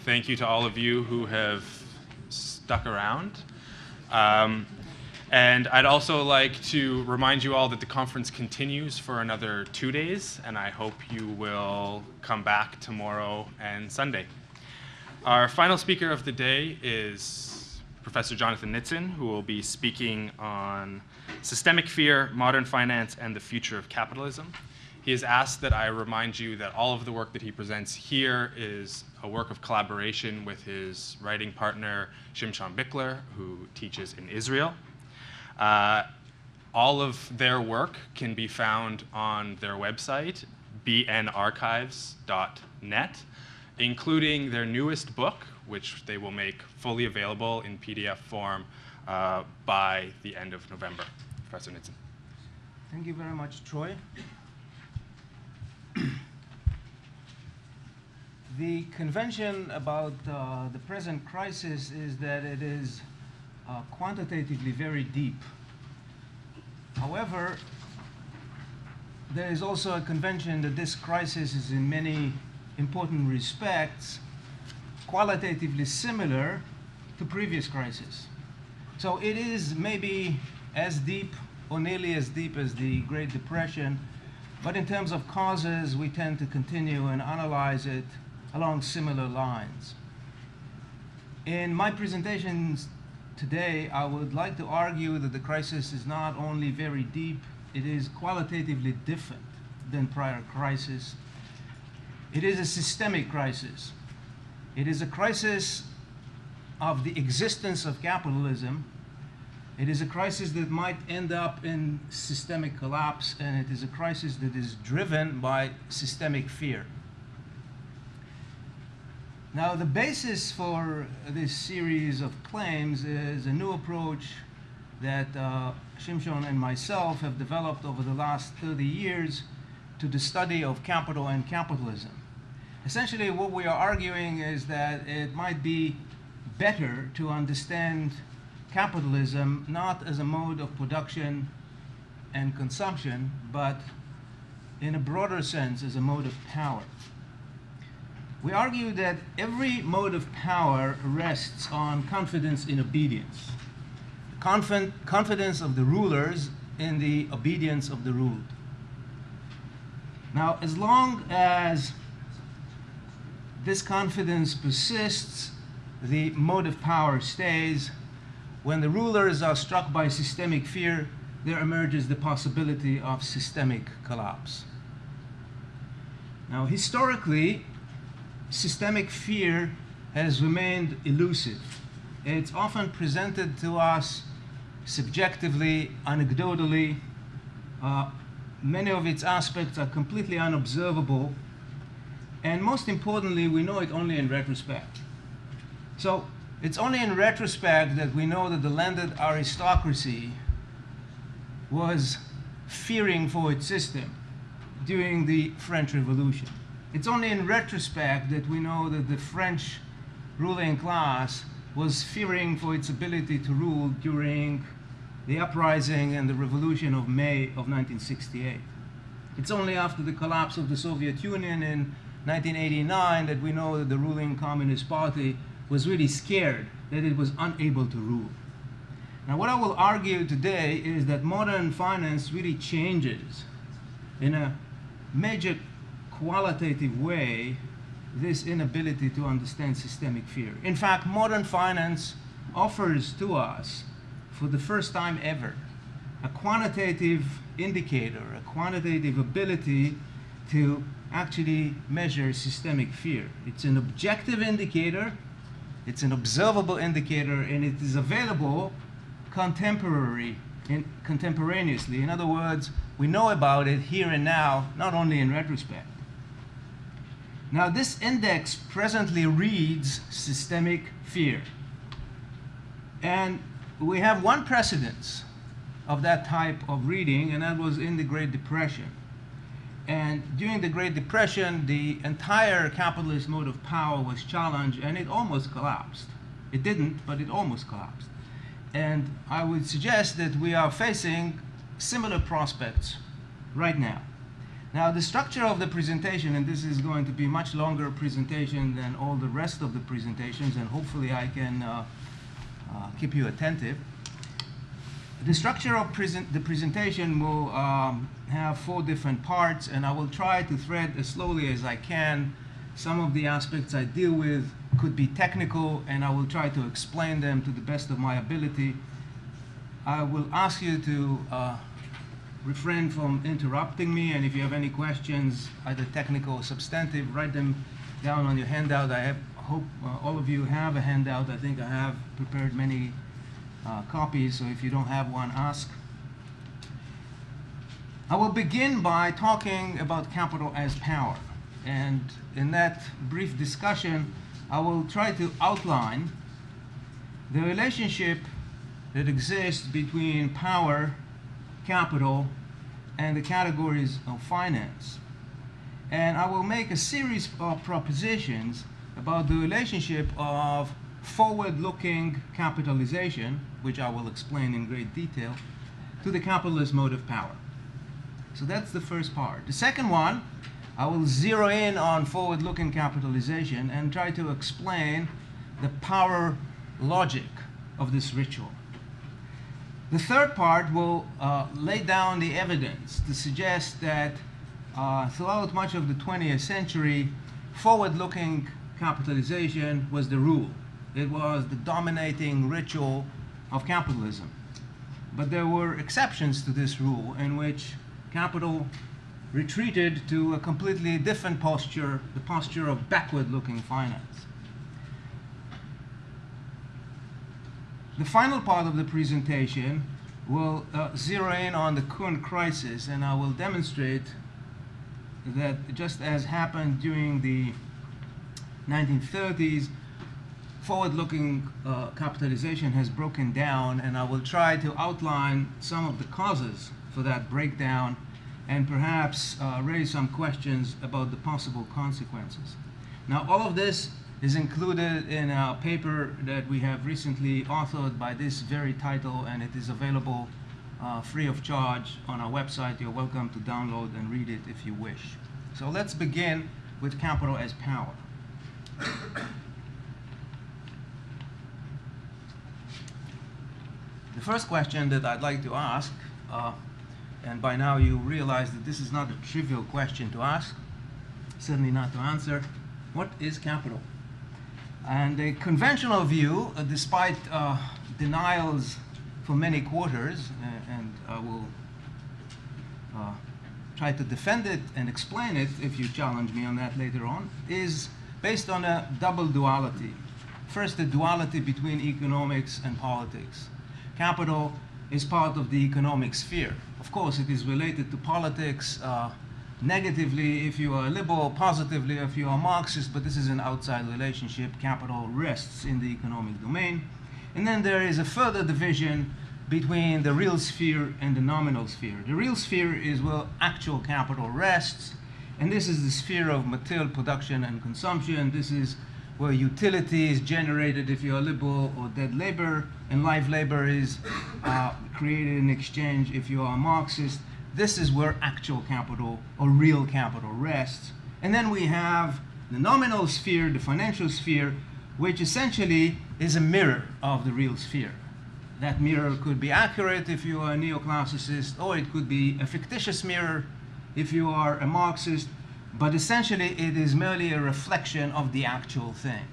thank you to all of you who have stuck around. And I'd also like to remind you all that the conference continues for another 2 days, and I hope you will come back tomorrow and Sunday. Our final speaker of the day is Professor Jonathan Nitzan, who will be speaking on systemic fear, modern finance, and the future of capitalism. He has asked that I remind you that all of the work that he presents here is a work of collaboration with his writing partner, Shimshon Bickler, who teaches in Israel. All of their work can be found on their website, bnarchives.net, including their newest book, which they will make fully available in PDF form by the end of November. Professor Nitzan. Thank you very much, Troy. The convention about the present crisis is that it is quantitatively very deep. However, there is also a convention that this crisis is in many important respects qualitatively similar to previous crises. So it is maybe as deep or nearly as deep as the Great Depression, but in terms of causes, we tend to continue and analyze it along similar lines. In my presentations today, I would like to argue that the crisis is not only very deep, it is qualitatively different than prior crises. It is a systemic crisis. It is a crisis of the existence of capitalism. It is a crisis that might end up in systemic collapse, and it is a crisis that is driven by systemic fear. Now, the basis for this series of claims is a new approach that Shimshon and myself have developed over the last 30 years to the study of capital and capitalism. Essentially, what we are arguing is that it might be better to understand capitalism not as a mode of production and consumption, but in a broader sense as a mode of power. We argue that every mode of power rests on confidence in obedience. Confidence of the rulers in the obedience of the ruled. Now, as long as this confidence persists, the mode of power stays. When the rulers are struck by systemic fear, there emerges the possibility of systemic collapse. Now, historically, systemic fear has remained elusive. It's often presented to us subjectively, anecdotally. Many of its aspects are completely unobservable. And most importantly, we know it only in retrospect. So it's only in retrospect that we know that the landed aristocracy was fearing for its system during the French Revolution. It's only in retrospect that we know that the French ruling class was fearing for its ability to rule during the uprising and the revolution of May of 1968. It's only after the collapse of the Soviet Union in 1989 that we know that the ruling Communist Party was really scared that it was unable to rule. Now, what I will argue today is that modern finance really changes in a major qualitative way this inability to understand systemic fear. In fact, modern finance offers to us, for the first time ever, a quantitative indicator, a quantitative ability to actually measure systemic fear. It's an objective indicator, it's an observable indicator, and it is available contemporaneously. In other words, we know about it here and now, not only in retrospect. Now, this index presently reads systemic fear. And we have one precedence of that type of reading, and that was in the Great Depression. And during the Great Depression, the entire capitalist mode of power was challenged, and it almost collapsed. It didn't, but it almost collapsed. And I would suggest that we are facing similar prospects right now. Now, the structure of the presentation, and this is going to be a much longer presentation than all the rest of the presentations, and hopefully I can keep you attentive. The structure of the presentation will have 4 different parts, and I will try to thread as slowly as I can. Some of the aspects I deal with could be technical, and I will try to explain them to the best of my ability. I will ask you to refrain from interrupting me, and if you have any questions, either technical or substantive, write them down on your handout. I hope all of you have a handout. I think I have prepared many copies, so if you don't have one, ask. I will begin by talking about capital as power, and in that brief discussion, I will try to outline the relationship that exists between power, capital, and the categories of finance. And I will make a series of propositions about the relationship of forward-looking capitalization, which I will explain in great detail, to the capitalist mode of power. So that's the first part. The second one, I will zero in on forward-looking capitalization and try to explain the power logic of this ritual. The third part will lay down the evidence to suggest that throughout much of the 20th century, forward-looking capitalization was the rule. It was the dominating ritual of capitalism. But there were exceptions to this rule in which capital retreated to a completely different posture, the posture of backward-looking finance. The final part of the presentation will zero in on the Kuhn crisis, and I will demonstrate that just as happened during the 1930s, forward-looking capitalization has broken down, and I will try to outline some of the causes for that breakdown and perhaps raise some questions about the possible consequences. Now, all of this is included in a paper that we have recently authored by this very title, and it is available free of charge on our website. You're welcome to download and read it if you wish. So let's begin with capital as power. The first question that I'd like to ask, and by now you realize that this is not a trivial question to ask, certainly not to answer, what is capital? And a conventional view, despite denials for many quarters, and I will try to defend it and explain it if you challenge me on that later on, is based on a double duality. First, the duality between economics and politics. Capital is part of the economic sphere. Of course, it is related to politics negatively if you are liberal, positively if you are Marxist, but this is an outside relationship. Capital rests in the economic domain. And then there is a further division between the real sphere and the nominal sphere. The real sphere is where actual capital rests, and this is the sphere of material production and consumption. This is where utility is generated if you are liberal, or dead labor, and live labor is created in exchange if you are a Marxist. This is where actual capital or real capital rests. And then we have the nominal sphere, the financial sphere, which essentially is a mirror of the real sphere. That mirror could be accurate if you are a neoclassicist, or it could be a fictitious mirror if you are a Marxist, but essentially it is merely a reflection of the actual thing.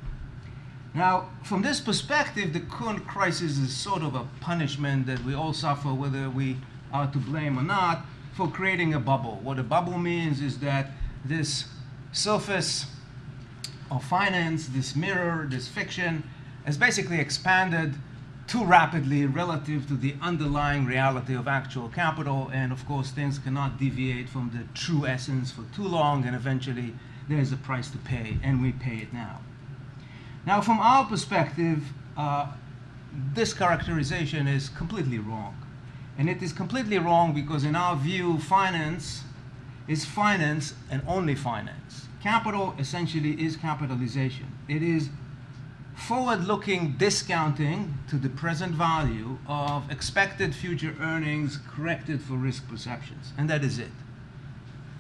Now, from this perspective, the Kuhn crisis is sort of a punishment that we all suffer, whether we are to blame or not, for creating a bubble. What a bubble means is that this surface of finance, this mirror, this fiction, has basically expanded too rapidly relative to the underlying reality of actual capital, and of course things cannot deviate from the true essence for too long, and eventually there's a price to pay, and we pay it now. Now, from our perspective, this characterization is completely wrong. And it is completely wrong because in our view, finance is finance and only finance. Capital essentially is capitalization. It is forward-looking discounting to the present value of expected future earnings corrected for risk perceptions. And that is it.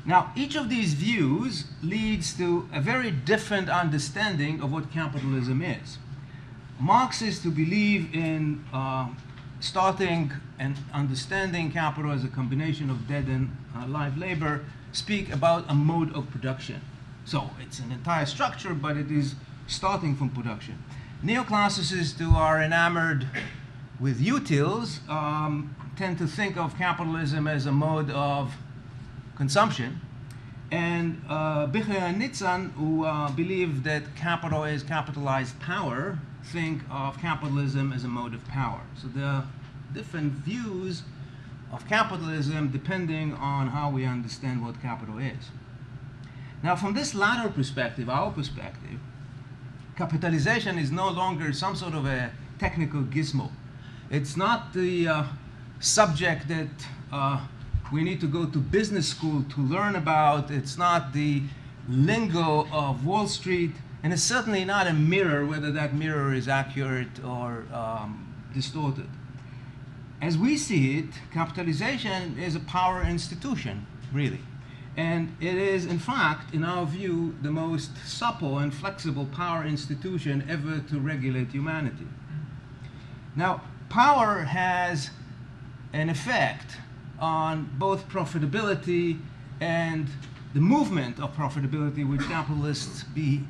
Now, each of these views leads to a very different understanding of what capitalism is. Marxists who believe in starting and understanding capital as a combination of dead and live labor speak about a mode of production. So it's an entire structure, but it is starting from production. Neoclassicists who are enamored with utils tend to think of capitalism as a mode of consumption. And Bicher and Nitzan, who believe that capital is capitalized power, think of capitalism as a mode of power. So there are different views of capitalism depending on how we understand what capital is. Now, from this latter perspective, our perspective, capitalization is no longer some sort of a technical gizmo. It's not the subject that we need to go to business school to learn about. It's not the lingo of Wall Street, and it's certainly not a mirror, whether that mirror is accurate or distorted. As we see it, capitalization is a power institution, really. And it is, in fact, in our view, the most supple and flexible power institution ever to regulate humanity. Now, power has an effect on both profitability and the movement of profitability, which capitalists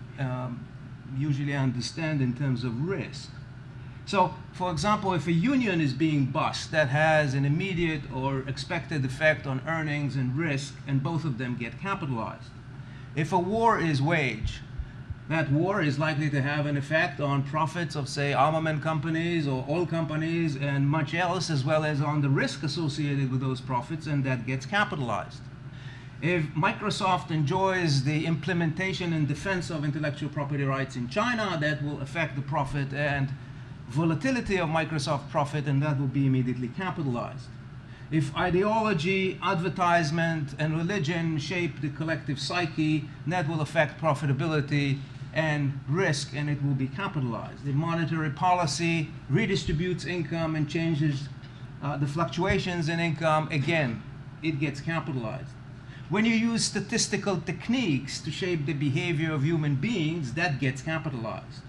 usually understand in terms of risk. So, for example, if a union is being bust, that has an immediate or expected effect on earnings and risk, and both of them get capitalized. If a war is waged, that war is likely to have an effect on profits of, say, armament companies or oil companies and much else, as well as on the risk associated with those profits, and that gets capitalized. If Microsoft enjoys the implementation and defense of intellectual property rights in China, that will affect the profit and volatility of Microsoft profit, and that will be immediately capitalized. If ideology, advertisement, and religion shape the collective psyche, that will affect profitability and risk, and it will be capitalized. If monetary policy redistributes income and changes the fluctuations in income, again, it gets capitalized. When you use statistical techniques to shape the behavior of human beings, that gets capitalized.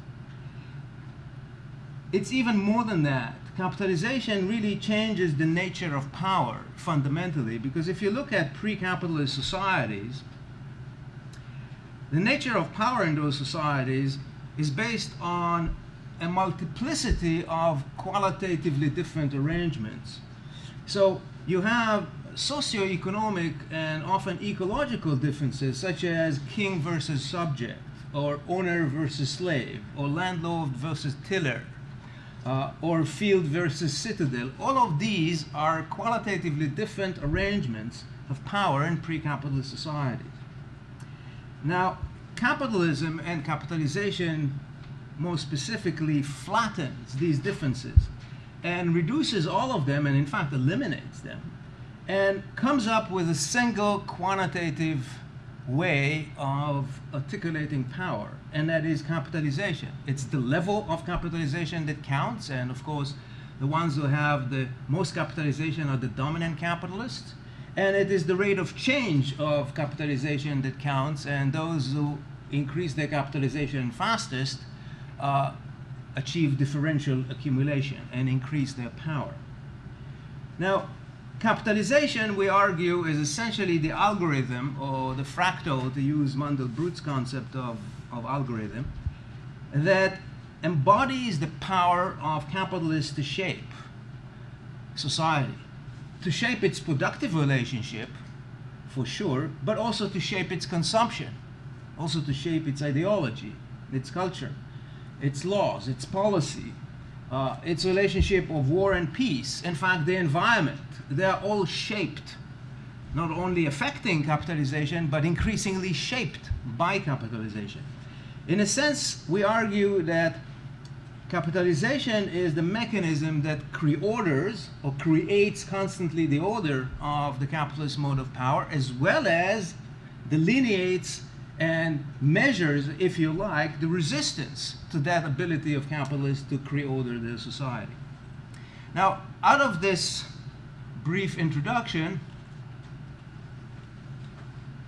It's even more than that. Capitalization really changes the nature of power fundamentally, because if you look at pre-capitalist societies, the nature of power in those societies is based on a multiplicity of qualitatively different arrangements. So you have socioeconomic and often ecological differences, such as king versus subject, or owner versus slave, or landlord versus tiller, or field versus citadel. All of these are qualitatively different arrangements of power in pre-capitalist societies. Now, capitalism and capitalization more specifically flattens these differences and reduces all of them, and in fact eliminates them, and comes up with a single quantitative way of articulating power, and that is capitalization. It's the level of capitalization that counts, and of course the ones who have the most capitalization are the dominant capitalists, and it is the rate of change of capitalization that counts, and those who increase their capitalization fastest achieve differential accumulation and increase their power. Now, capitalization, we argue, is essentially the algorithm, or the fractal, to use Mandelbrot's concept of algorithm, that embodies the power of capitalists to shape society, to shape its productive relationship, for sure, but also to shape its consumption, also to shape its ideology, its culture, its laws, its policy, its relationship of war and peace, in fact, the environment. They are all shaped, not only affecting capitalization, but increasingly shaped by capitalization. In a sense, we argue that capitalization is the mechanism that orders or creates constantly the order of the capitalist mode of power, as well as delineates and measures, if you like, the resistance to that ability of capitalists to order their society. Now, out of this brief introduction,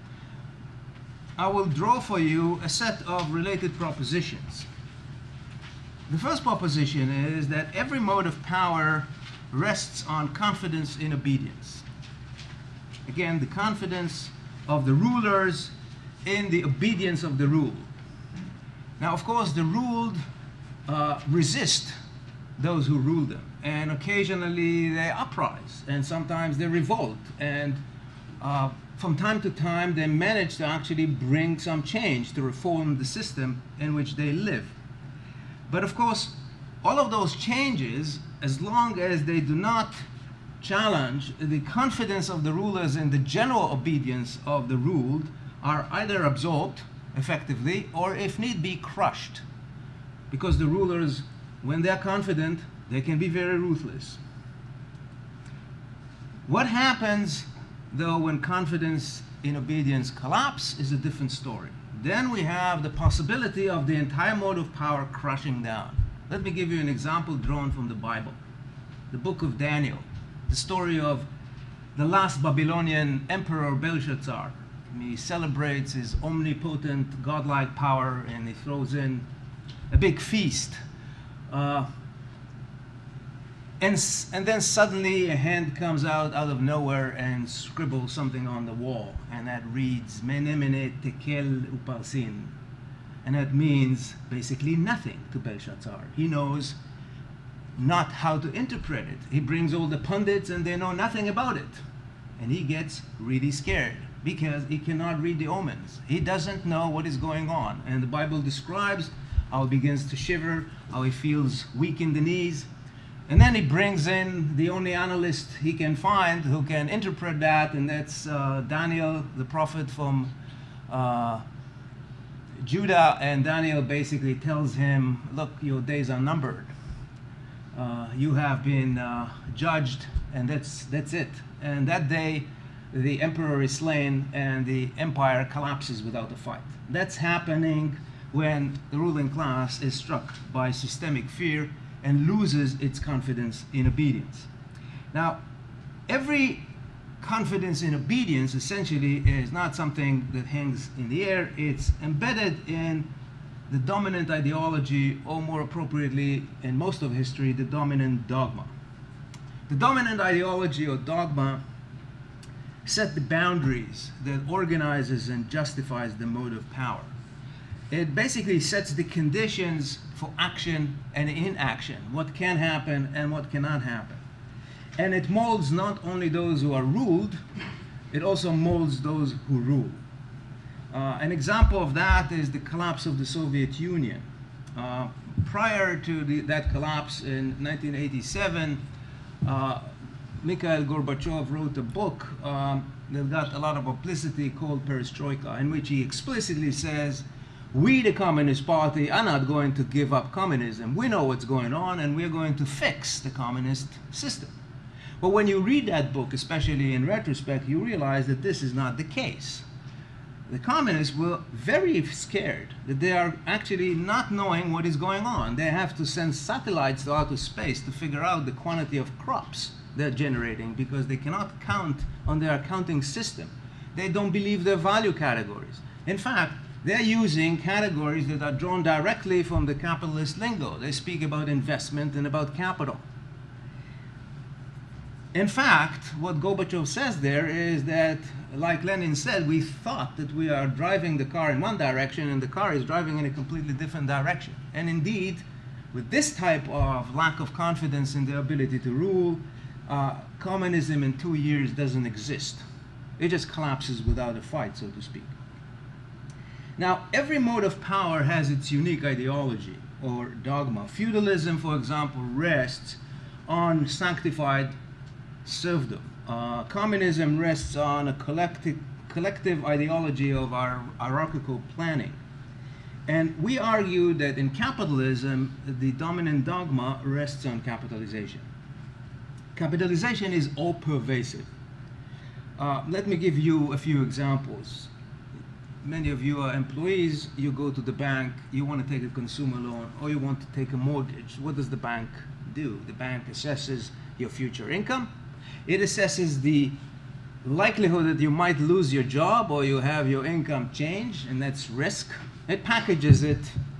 I will draw for you a set of related propositions. The first proposition is that every mode of power rests on confidence in obedience. Again, the confidence of the rulers in the obedience of the rule. Now, of course, the ruled resist those who rule them, and occasionally they uprise, and sometimes they revolt, and from time to time they manage to actually bring some change to reform the system in which they live. But of course, all of those changes, as long as they do not challenge the confidence of the rulers in the general obedience of the ruled, are either absorbed effectively or, if need be, crushed. Because the rulers, when they're confident, they can be very ruthless. What happens, though, when confidence in obedience collapses is a different story. Then we have the possibility of the entire mode of power crushing down. Let me give you an example drawn from the Bible. The book of Daniel, the story of the last Babylonian emperor Belshazzar. He celebrates his omnipotent, godlike power, and he throws in a big feast. And then suddenly a hand comes out of nowhere and scribbles something on the wall, and that reads Mene Mene Tekel Uparsin, and that means basically nothing to Belshazzar. He knows not how to interpret it. He brings all the pundits and they know nothing about it, and he gets really scared because he cannot read the omens. He doesn't know what is going on, and the Bible describes how he begins to shiver, how he feels weak in the knees. And then he brings in the only analyst he can find who can interpret that, and that's Daniel, the prophet from Judah. And Daniel basically tells him, look, your days are numbered. You have been judged, and that's it. And that day, the emperor is slain, and the empire collapses without a fight. That's happening when the ruling class is struck by systemic fear and loses its confidence in obedience. Now, every confidence in obedience essentially is not something that hangs in the air. It's embedded in the dominant ideology, or more appropriately, in most of history, the dominant dogma. The dominant ideology or dogma set the boundaries that organizes and justifies the mode of power. It basically sets the conditions for action and inaction, what can happen and what cannot happen. And it molds not only those who are ruled, it also molds those who rule. An example of that is the collapse of the Soviet Union. Prior to that collapse in 1987, Mikhail Gorbachev wrote a book that got a lot of publicity called Perestroika, in which he explicitly says, we, the Communist Party, are not going to give up communism. We know what's going on, and we're going to fix the communist system. But when you read that book, especially in retrospect, you realize that this is not the case. The communists were very scared that they are actually not knowing what is going on. They have to send satellites to outer space to figure out the quantity of crops they're generating, because they cannot count on their accounting system. They don't believe their value categories. In fact, they're using categories that are drawn directly from the capitalist lingo. They speak about investment and about capital. In fact, what Gorbachev says there is that, like Lenin said, we thought that we are driving the car in one direction and the car is driving in a completely different direction. And indeed, with this type of lack of confidence in their ability to rule, communism in 2 years doesn't exist. It just collapses without a fight, so to speak. Now, every mode of power has its unique ideology or dogma. Feudalism, for example, rests on sanctified serfdom. Communism rests on a collective ideology of our hierarchical planning. And we argue that in capitalism, the dominant dogma rests on capitalization. Capitalization is all-pervasive. Let me give you a few examples. Many of you are employees. You go to the bank, you want to take a consumer loan, or you want to take a mortgage. What does the bank do? The bank assesses your future income. It assesses the likelihood that you might lose your job or you have your income change, and that's risk. It packages it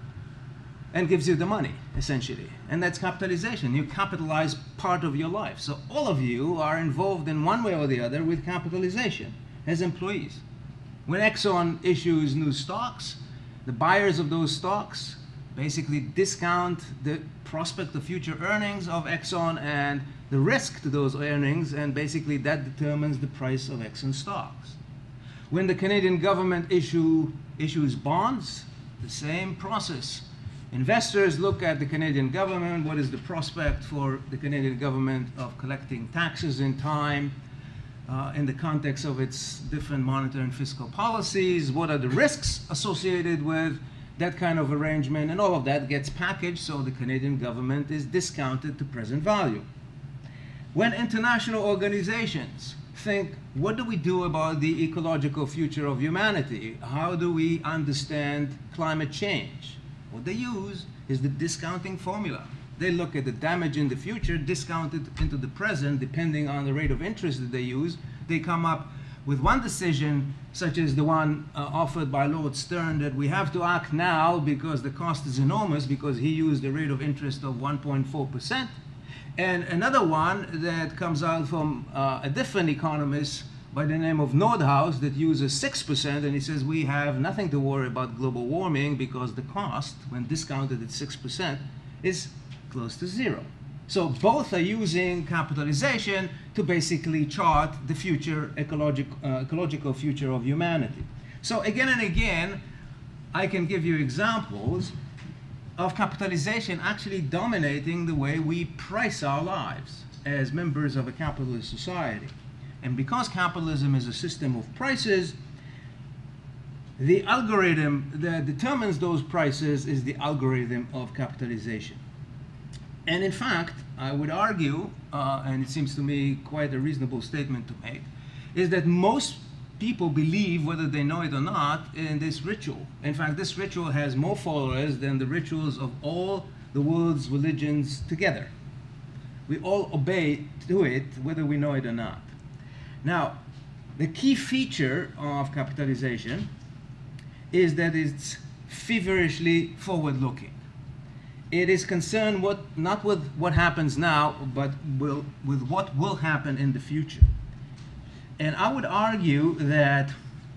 and gives you the money, essentially. And that's capitalization. You capitalize part of your life. So all of you are involved in one way or the other with capitalization as employees. When Exxon issues new stocks, the buyers of those stocks basically discount the prospect of future earnings of Exxon and the risk to those earnings, and basically that determines the price of Exxon stocks. When the Canadian government issues bonds, the same process. Investors look at the Canadian government, what is the prospect for the Canadian government of collecting taxes in time, in the context of its different monetary and fiscal policies, what are the risks associated with that kind of arrangement, and all of that gets packaged so the Canadian government is discounted to present value. When international organizations think, what do we do about the ecological future of humanity? How do we understand climate change? What they use is the discounting formula. They look at the damage in the future, discount it into the present, depending on the rate of interest that they use. They come up with one decision, such as the one offered by Lord Stern, that we have to act now because the cost is enormous, because he used a rate of interest of 1.4%. And another one that comes out from a different economist by the name of Nordhaus that uses 6%, and he says we have nothing to worry about global warming because the cost, when discounted at 6%, is close to zero. So both are using capitalization to basically chart the future ecological future of humanity. So again and again, I can give you examples of capitalization actually dominating the way we price our lives as members of a capitalist society. And because capitalism is a system of prices, the algorithm that determines those prices is the algorithm of capitalization. And in fact, I would argue, and it seems to me quite a reasonable statement to make, is that most people believe, whether they know it or not, in this ritual. In fact, this ritual has more followers than the rituals of all the world's religions together. We all obey to it, whether we know it or not. Now, the key feature of capitalization is that it's feverishly forward-looking. It is concerned not with what happens now, but with what will happen in the future. And I would argue that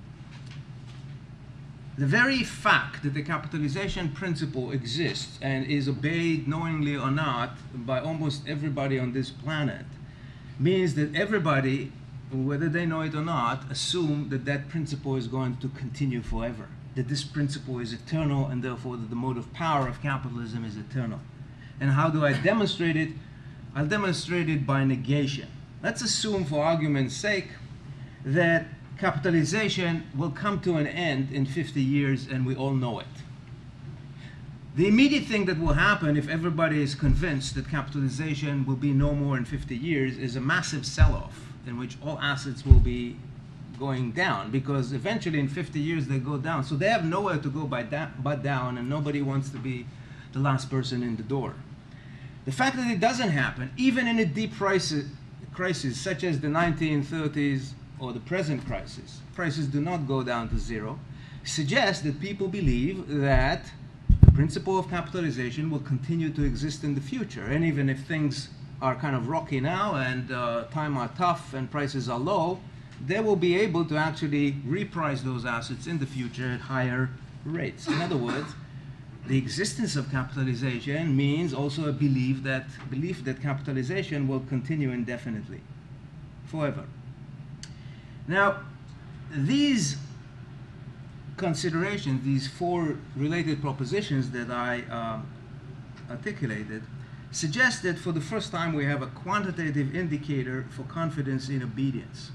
the very fact that the capitalization principle exists and is obeyed knowingly or not by almost everybody on this planet means that everybody, whether they know it or not, assume that that principle is going to continue forever, that this principle is eternal, and therefore that the motive power of capitalism is eternal. And how do I demonstrate it? I'll demonstrate it by negation. Let's assume, for argument's sake, that capitalization will come to an end in 50 years, and we all know it. The immediate thing that will happen if everybody is convinced that capitalization will be no more in 50 years is a massive sell-off in which all assets will be going down, because eventually in 50 years they go down. So they have nowhere to go but down, and nobody wants to be the last person in the door. The fact that it doesn't happen, even in a deep crisis such as the 1930s or the present crisis, prices do not go down to zero, suggests that people believe that the principle of capitalization will continue to exist in the future. And even if things are kind of rocky now and times are tough and prices are low, they will be able to actually reprice those assets in the future at higher rates. In other words, the existence of capitalization means also a belief that capitalization will continue indefinitely, forever. Now, these considerations, these four related propositions that I articulated, suggest that for the first time we have a quantitative indicator for confidence in obedience.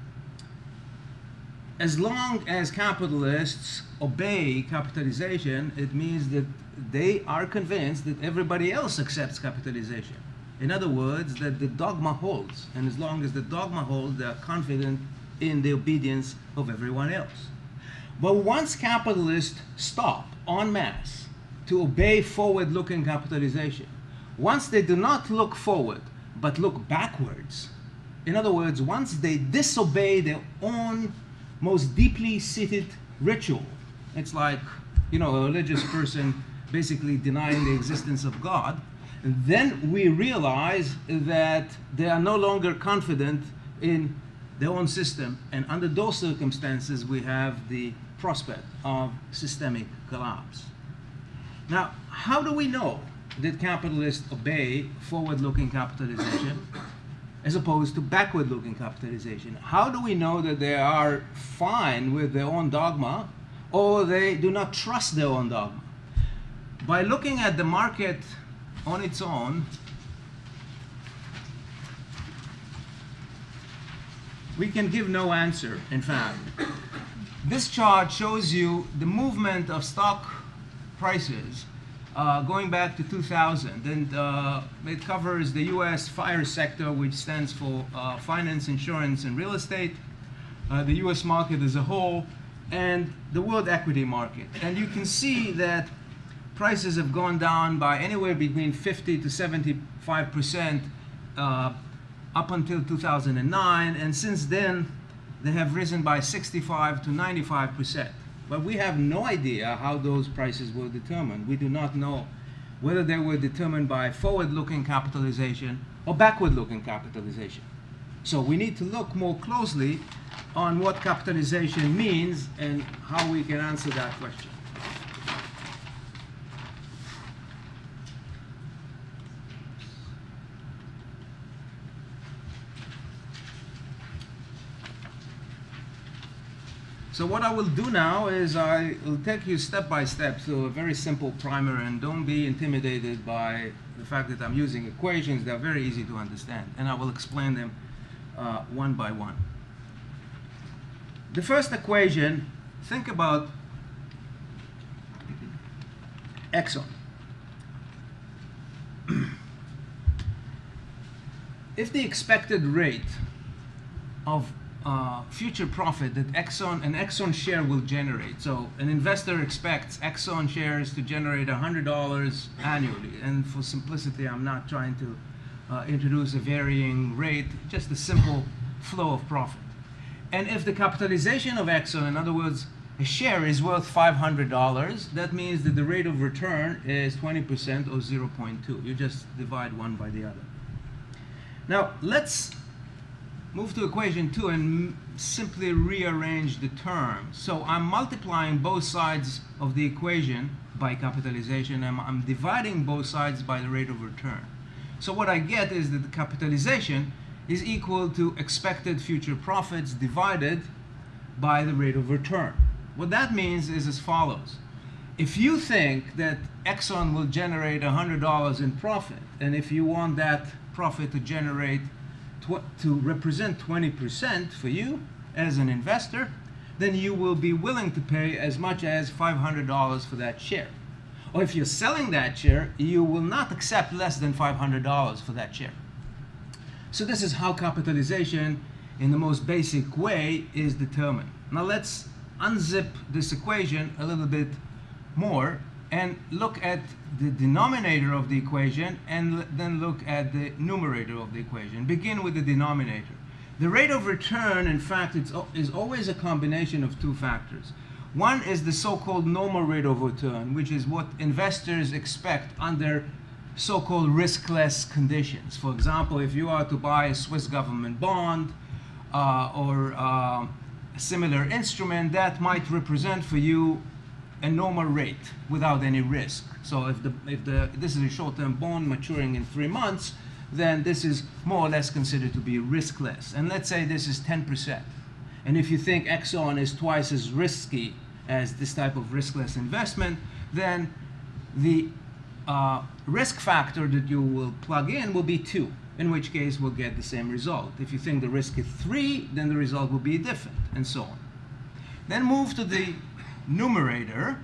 As long as capitalists obey capitalization, it means that they are convinced that everybody else accepts capitalization. In other words, that the dogma holds. And as long as the dogma holds, they are confident in the obedience of everyone else. But once capitalists stop en masse to obey forward-looking capitalization, once they do not look forward but look backwards In other words, once they disobey their own most deeply seated ritual, it's like, a religious person basically denying the existence of God, and then we realize that they are no longer confident in their own system, and under those circumstances we have the prospect of systemic collapse. Now, how do we know that capitalists obey forward-looking capitalization as opposed to backward-looking capitalization? How do we know that they are fine with their own dogma or they do not trust their own dogma? By looking at the market on its own, we can give no answer, in fact. This chart shows you the movement of stock prices going back to 2000, and it covers the US FIRE sector, which stands for finance, insurance, and real estate, the US market as a whole, and the world equity market. And you can see that prices have gone down by anywhere between 50 to 75% up until 2009, and since then they have risen by 65 to 95%. But we have no idea how those prices were determined. We do not know whether they were determined by forward-looking capitalization or backward-looking capitalization. So we need to look more closely on what capitalization means and how we can answer that question. So what I will do now is I will take you step by step through a very simple primer, and don't be intimidated by the fact that I'm using equations. They're very easy to understand, and I will explain them one by one. The first equation, think about Exxon. If the expected rate of future profit that an Exxon share will generate. So an investor expects Exxon shares to generate $100 annually. And for simplicity, I'm not trying to introduce a varying rate, just a simple flow of profit. And if the capitalization of Exxon, in other words, a share is worth $500, that means that the rate of return is 20% or 0.2. You just divide one by the other. Now, let's move to equation 2 and simply rearrange the terms. So I'm multiplying both sides of the equation by capitalization, and I'm dividing both sides by the rate of return. So what I get is that the capitalization is equal to expected future profits divided by the rate of return. What that means is as follows. If you think that Exxon will generate $100 in profit, and if you want that profit to generate to represent 20% for you as an investor, then you will be willing to pay as much as $500 for that share. Or if you're selling that share, you will not accept less than $500 for that share. So this is how capitalization in the most basic way is determined. Now let's unzip this equation a little bit more and look at the denominator of the equation and then look at the numerator of the equation. Begin with the denominator. The rate of return, in fact, is always a combination of two factors. One is the so-called normal rate of return, which is what investors expect under so-called riskless conditions. For example, if you are to buy a Swiss government bond or a similar instrument, that might represent for you a normal rate without any risk. So if this is a short-term bond maturing in 3 months, then this is more or less considered to be riskless. And let's say this is 10%. And if you think Exxon is twice as risky as this type of riskless investment, then the risk factor that you will plug in will be 2, in which case we'll get the same result. If you think the risk is 3, then the result will be different, and so on. Then move to the numerator.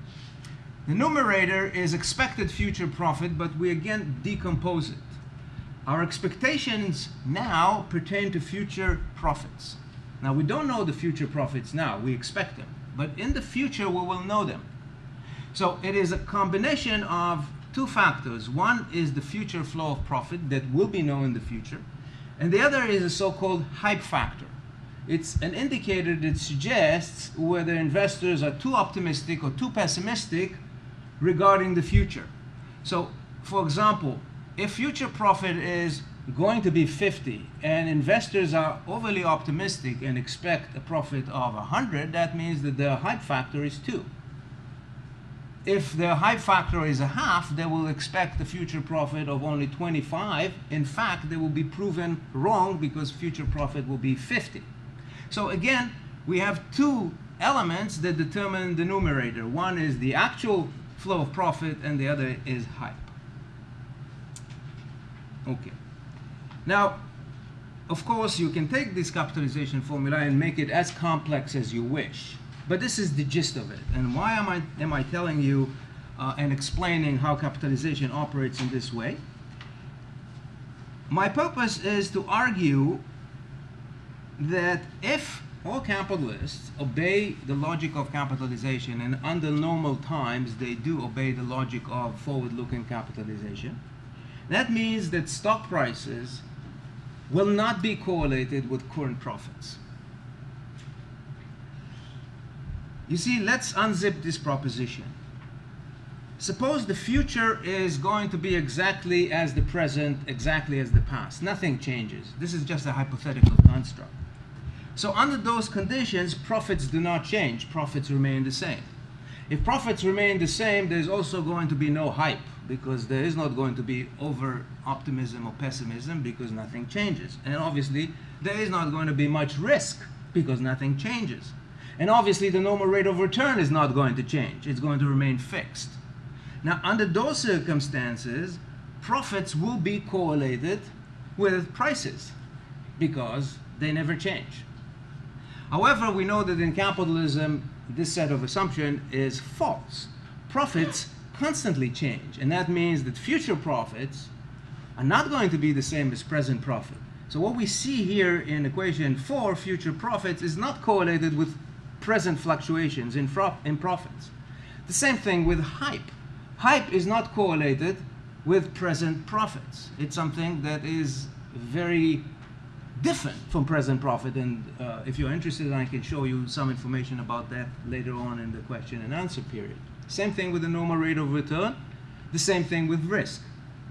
The numerator is expected future profit, but we again decompose it. Our expectations now pertain to future profits. Now, we don't know the future profits now, we expect them, but in the future we will know them. So it is a combination of two factors. One is the future flow of profit that will be known in the future, And the other is a so-called hype factor. It's an indicator that suggests whether investors are too optimistic or too pessimistic regarding the future. So, for example, if future profit is going to be 50 and investors are overly optimistic and expect a profit of 100, that means that the hype factor is 2. If the hype factor is a half, they will expect a future profit of only 25. In fact, they will be proven wrong because future profit will be 50. So again, we have two elements that determine the numerator. One is the actual flow of profit and the other is hype. Okay. Now, of course, you can take this capitalization formula and make it as complex as you wish. But this is the gist of it. And why am I telling you and explaining how capitalization operates in this way? My purpose is to argue that if all capitalists obey the logic of capitalization, and under normal times they do obey the logic of forward-looking capitalization, that means that stock prices will not be correlated with current profits. You see, let's unzip this proposition. Suppose the future is going to be exactly as the present, exactly as the past. Nothing changes. This is just a hypothetical construct. So under those conditions, profits do not change. Profits remain the same. If profits remain the same, there's also going to be no hype, because there is not going to be over-optimism or pessimism because nothing changes. And obviously, there is not going to be much risk because nothing changes. And obviously, the normal rate of return is not going to change. It's going to remain fixed. Now, under those circumstances, profits will be correlated with prices because they never change. However, we know that in capitalism, this set of assumption is false. Profits constantly change, and that means that future profits are not going to be the same as present profit. So what we see here in equation 4, future profits, is not correlated with present fluctuations in profits. The same thing with hype. Hype is not correlated with present profits. It's something that is very different from present profit, and if you're interested, I can show you some information about that later on in the question and answer period. Same thing with the normal rate of return, the same thing with risk.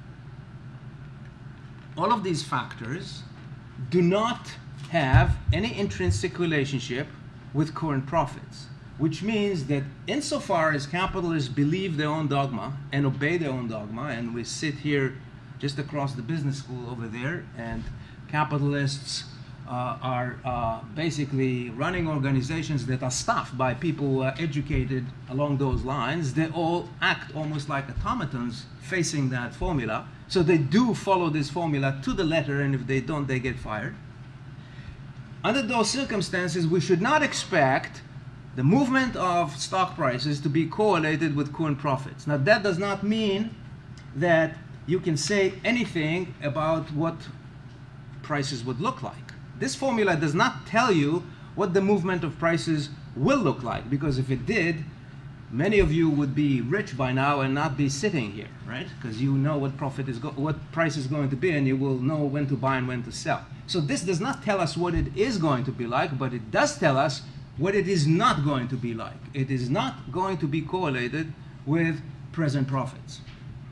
All of these factors do not have any intrinsic relationship with current profits, which means that insofar as capitalists believe their own dogma and obey their own dogma, and we sit here just across the business school over there, and capitalists are basically running organizations that are staffed by people who are educated along those lines. They all act almost like automatons facing that formula. So they do follow this formula to the letter, and if they don't, they get fired. Under those circumstances, we should not expect the movement of stock prices to be correlated with current profits. Now, that does not mean that you can say anything about what prices would look like. This formula does not tell you what the movement of prices will look like, because if it did, many of you would be rich by now and not be sitting here, right? Because you know what what price is going to be, and you will know when to buy and when to sell. So this does not tell us what it is going to be like, but it does tell us what it is not going to be like. It is not going to be correlated with present profits.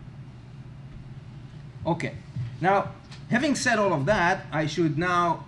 Okay, now, having said all of that, I should now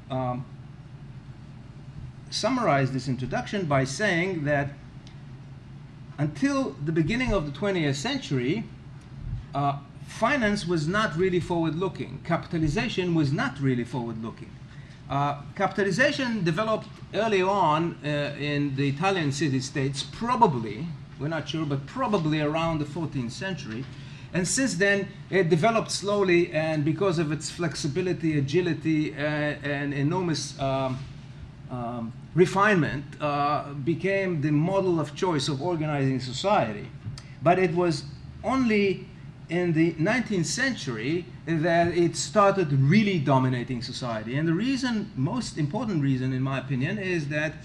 summarize this introduction by saying that until the beginning of the 20th century, finance was not really forward-looking. Capitalization was not really forward-looking. Capitalization developed early on in the Italian city-states, probably, we're not sure, but probably around the 14th century. And since then, it developed slowly, and because of its flexibility, agility, and enormous refinement, became the model of choice of organizing society. But it was only in the 19th century that it started really dominating society. And the reason, most important reason in my opinion, is that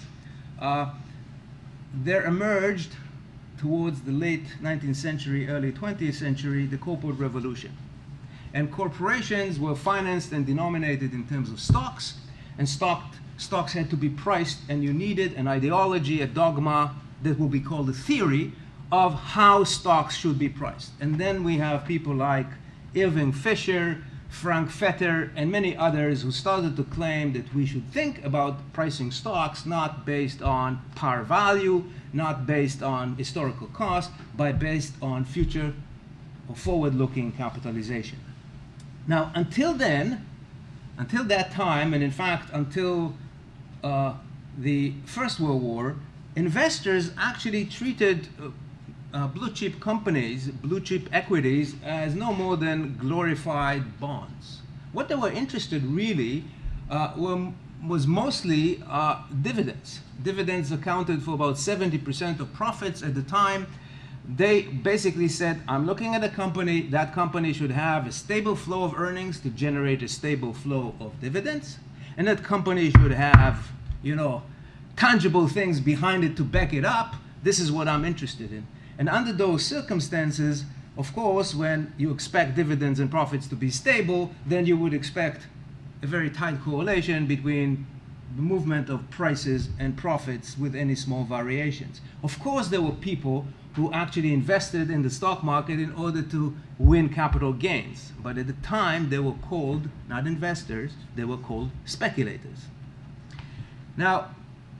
there emerged towards the late 19th century, early 20th century, the corporate revolution. And corporations were financed and denominated in terms of stocks, and stocks had to be priced, and you needed an ideology, a dogma that will be called a theory of how stocks should be priced. And then we have people like Irving Fisher, Frank Fetter, and many others who started to claim that we should think about pricing stocks not based on par value, not based on historical cost, but based on future or forward-looking capitalization. Now, until that time, and in fact until the First World War, investors actually treated blue chip companies, blue chip equities, as no more than glorified bonds. What they were interested really was mostly dividends. Dividends accounted for about 70% of profits at the time. They basically said, I'm looking at a company, that company should have a stable flow of earnings to generate a stable flow of dividends, and that company should have, you know, tangible things behind it to back it up. This is what I'm interested in. And under those circumstances, of course, when you expect dividends and profits to be stable, then you would expect a very tight correlation between the movement of prices and profits with any small variations. Of course, there were people who actually invested in the stock market in order to win capital gains. But at the time, they were called, not investors, they were called speculators. Now,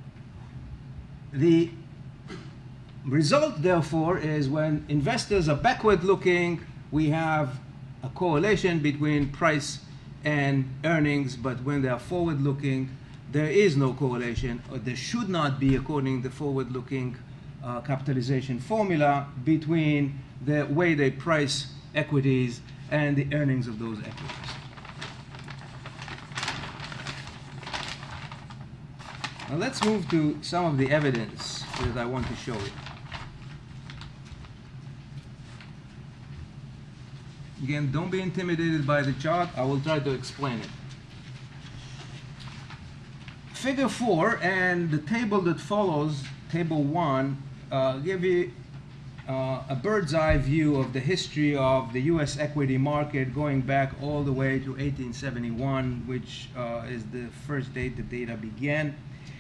the result, therefore, is when investors are backward-looking, we have a correlation between price and earnings, but when they are forward-looking, there is no correlation, or there should not be, according to the forward-looking capitalization formula, between the way they price equities and the earnings of those equities. Now let's move to some of the evidence that I want to show you. Again, don't be intimidated by the chart. I will try to explain it. Figure 4 and the table that follows, table 1, give you a bird's eye view of the history of the US equity market going back all the way to 1871, which is the first date the data began.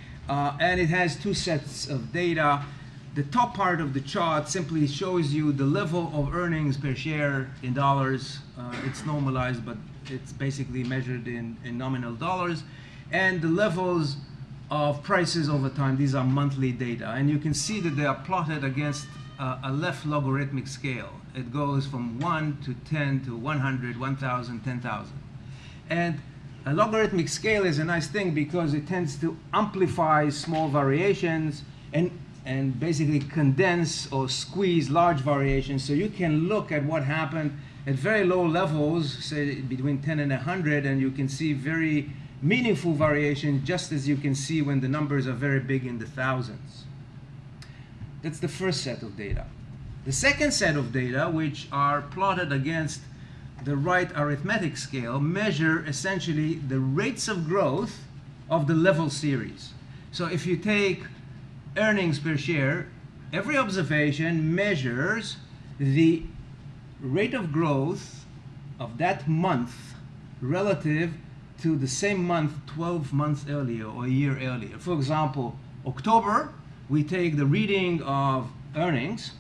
And it has two sets of data. The top part of the chart simply shows you the level of earnings per share in dollars. It's normalized, but it's basically measured in nominal dollars. And the levels of prices over time. These are monthly data. And you can see that they are plotted against a left logarithmic scale. It goes from 1 to 10 to 100, 1,000, 10,000. And a logarithmic scale is a nice thing because it tends to amplify small variations and basically condense or squeeze large variations. So you can look at what happened at very low levels, say between 10 and 100, and you can see very meaningful variation, just as you can see when the numbers are very big in the thousands. That's the first set of data. The second set of data, which are plotted against the right arithmetic scale, measure essentially the rates of growth of the level series. So if you take earnings per share, every observation measures the rate of growth of that month relative to the same month 12 months earlier or a year earlier. For example, October, we take the reading of earnings.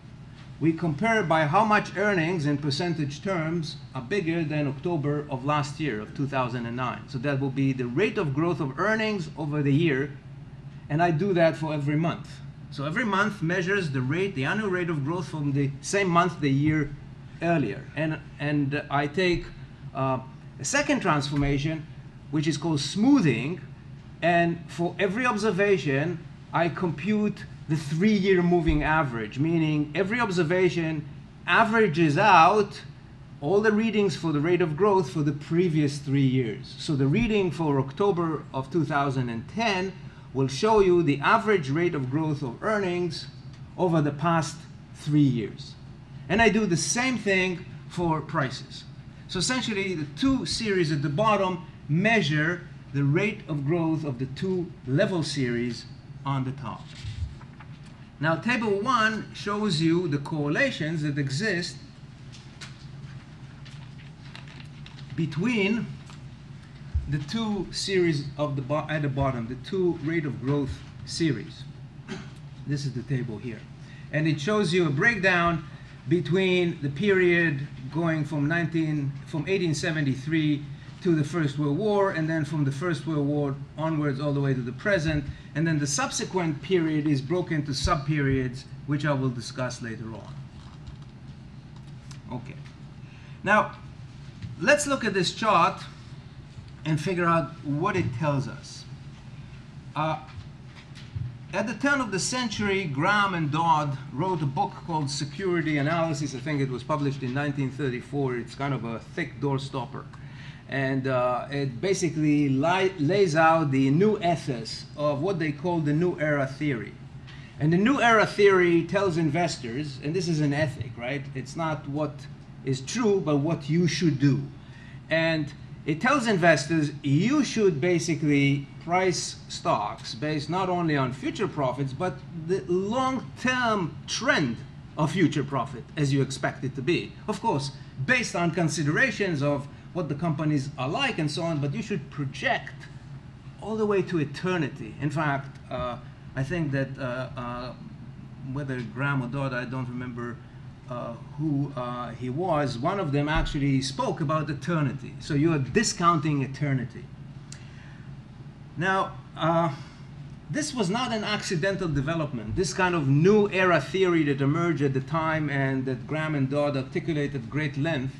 We compare by how much earnings in percentage terms are bigger than October of last year, of 2009. So that will be the rate of growth of earnings over the year. And I do that for every month. So every month measures the rate, the annual rate of growth from the same month the year earlier. And I take a second transformation, which is called smoothing. And for every observation, I compute the 3-year moving average, meaning every observation averages out all the readings for the rate of growth for the previous 3 years. So the reading for October of 2010 will show you the average rate of growth of earnings over the past 3 years. And I do the same thing for prices. So essentially, the two series at the bottom measure the rate of growth of the two level series on the top. Now, table 1 shows you the correlations that exist between the two series of at the bottom, the two rate of growth series. This is the table here. And it shows you a breakdown between the period going from 1873 to the First World War, and then from the First World War onwards all the way to the present. And then the subsequent period is broken into sub-periods, which I will discuss later on. Okay. Now, let's look at this chart and figure out what it tells us. At the turn of the century, Graham and Dodd wrote a book called Security Analysis. I think it was published in 1934. It's kind of a thick doorstopper. And it basically lays out the new ethos of what they call the New Era theory. And the New Era theory tells investors, and this is an ethic, right? It's not what is true, but what you should do. And it tells investors you should basically price stocks based not only on future profits, but the long-term trend of future profit as you expect it to be. Of course, based on considerations of what the companies are like and so on, but you should project all the way to eternity. In fact, I think that whether Graham or Dodd, I don't remember who he was, one of them actually spoke about eternity. So you are discounting eternity. Now, this was not an accidental development. This kind of new era theory that emerged at the time and that Graham and Dodd articulated at great length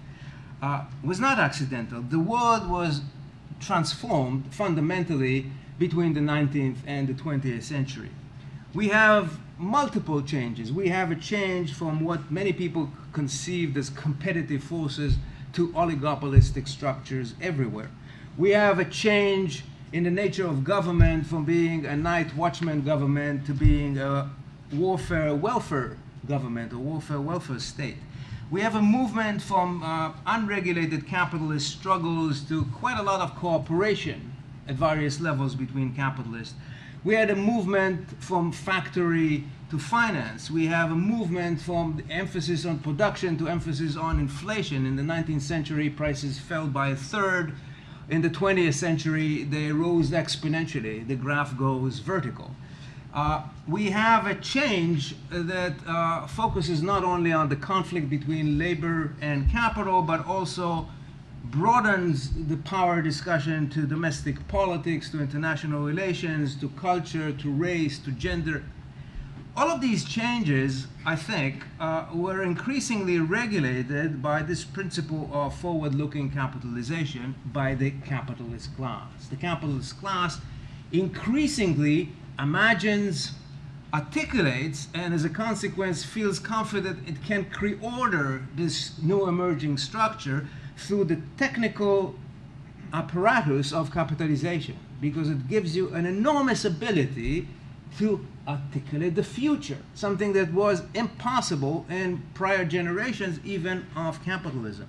was not accidental. The world was transformed fundamentally between the 19th and the 20th century. We have multiple changes. We have a change from what many people conceived as competitive forces to oligopolistic structures everywhere. We have a change in the nature of government from being a night watchman government to being a warfare welfare government or warfare welfare state. We have a movement from unregulated capitalist struggles to quite a lot of cooperation at various levels between capitalists. We had a movement from factory to finance. We have a movement from the emphasis on production to emphasis on inflation. In the 19th century, prices fell by a third. In the 20th century, they rose exponentially. The graph goes vertical. We have a change that focuses not only on the conflict between labor and capital, but also broadens the power discussion to domestic politics, to international relations, to culture, to race, to gender. All of these changes, I think, were increasingly regulated by this principle of forward-looking capitalization by the capitalist class. The capitalist class increasingly imagines, articulates, and as a consequence feels confident it can reorder this new emerging structure through the technical apparatus of capitalization, because it gives you an enormous ability to articulate the future, something that was impossible in prior generations even of capitalism.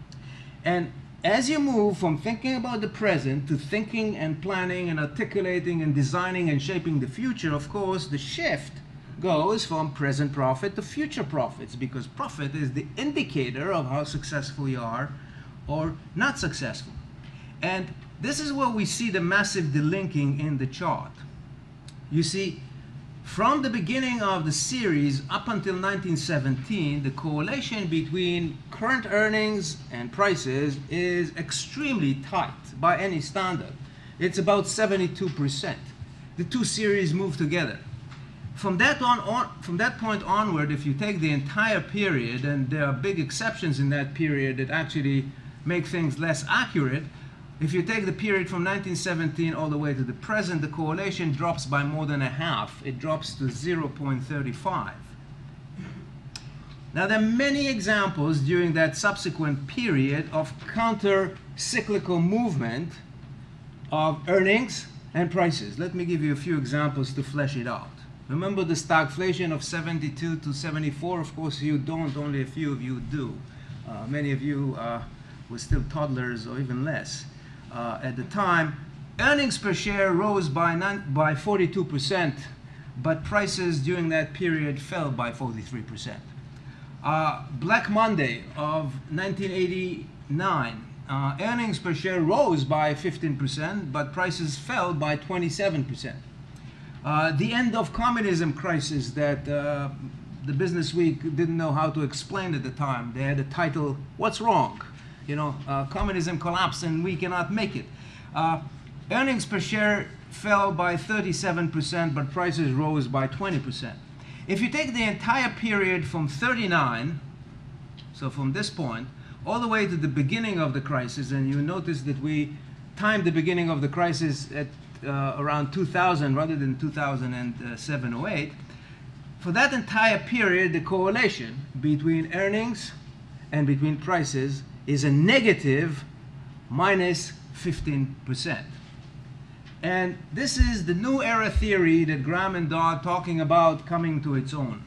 And as you move from thinking about the present to thinking and planning and articulating and designing and shaping the future, of course, the shift goes from present profit to future profits, because profit is the indicator of how successful you are or not successful. And this is where we see the massive delinking in the chart. You see, from the beginning of the series up until 1917, the correlation between current earnings and prices is extremely tight by any standard. It's about 72%. The two series move together. From that point onward, if you take the entire period, and there are big exceptions in that period that actually make things less accurate, if you take the period from 1917 all the way to the present, the correlation drops by more than a half. It drops to 0.35. Now, there are many examples during that subsequent period of counter-cyclical movement of earnings and prices. Let me give you a few examples to flesh it out. Remember the stagflation of 72 to 74? Of course you don't, only a few of you do. Many of you were still toddlers or even less. At the time, earnings per share rose by 42%, but prices during that period fell by 43%. Black Monday of 1989, earnings per share rose by 15%, but prices fell by 27%. The end of communism crisis that the Business Week didn't know how to explain at the time. They had a title, "What's Wrong?" Communism collapsed and we cannot make it. Earnings per share fell by 37%, but prices rose by 20%. If you take the entire period from 39, so from this point, all the way to the beginning of the crisis, and you notice that we timed the beginning of the crisis at around 2000 rather than 2007 or 8, for that entire period, the correlation between earnings and between prices is a negative minus 15%. And this is the new era theory that Graham and Dodd talking about coming to its own.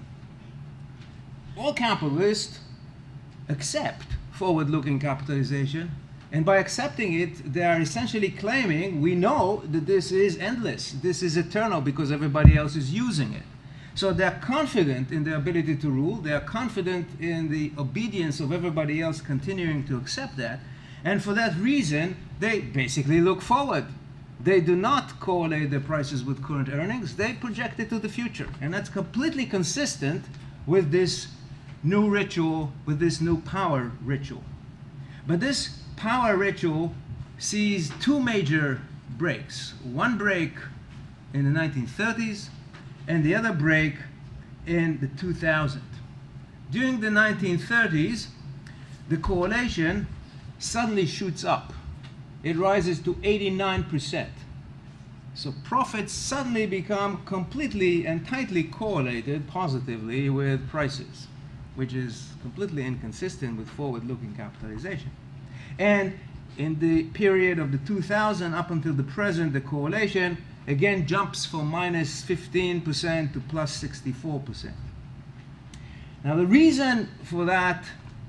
All capitalists accept forward-looking capitalization, and by accepting it, they are essentially claiming we know that this is endless, this is eternal because everybody else is using it. So they're confident in their ability to rule, they're confident in the obedience of everybody else continuing to accept that, and for that reason, they basically look forward. They do not correlate their prices with current earnings, they project it to the future. And that's completely consistent with this new ritual, with this new power ritual. But this power ritual sees two major breaks. One break in the 1930s and the other break in the 2000s. During the 1930s, the correlation suddenly shoots up. It rises to 89%. So profits suddenly become completely and tightly correlated positively with prices, which is completely inconsistent with forward-looking capitalization. And in the period of the 2000 up until the present, the correlation again jumps from minus 15% to plus 64%. Now the reason for that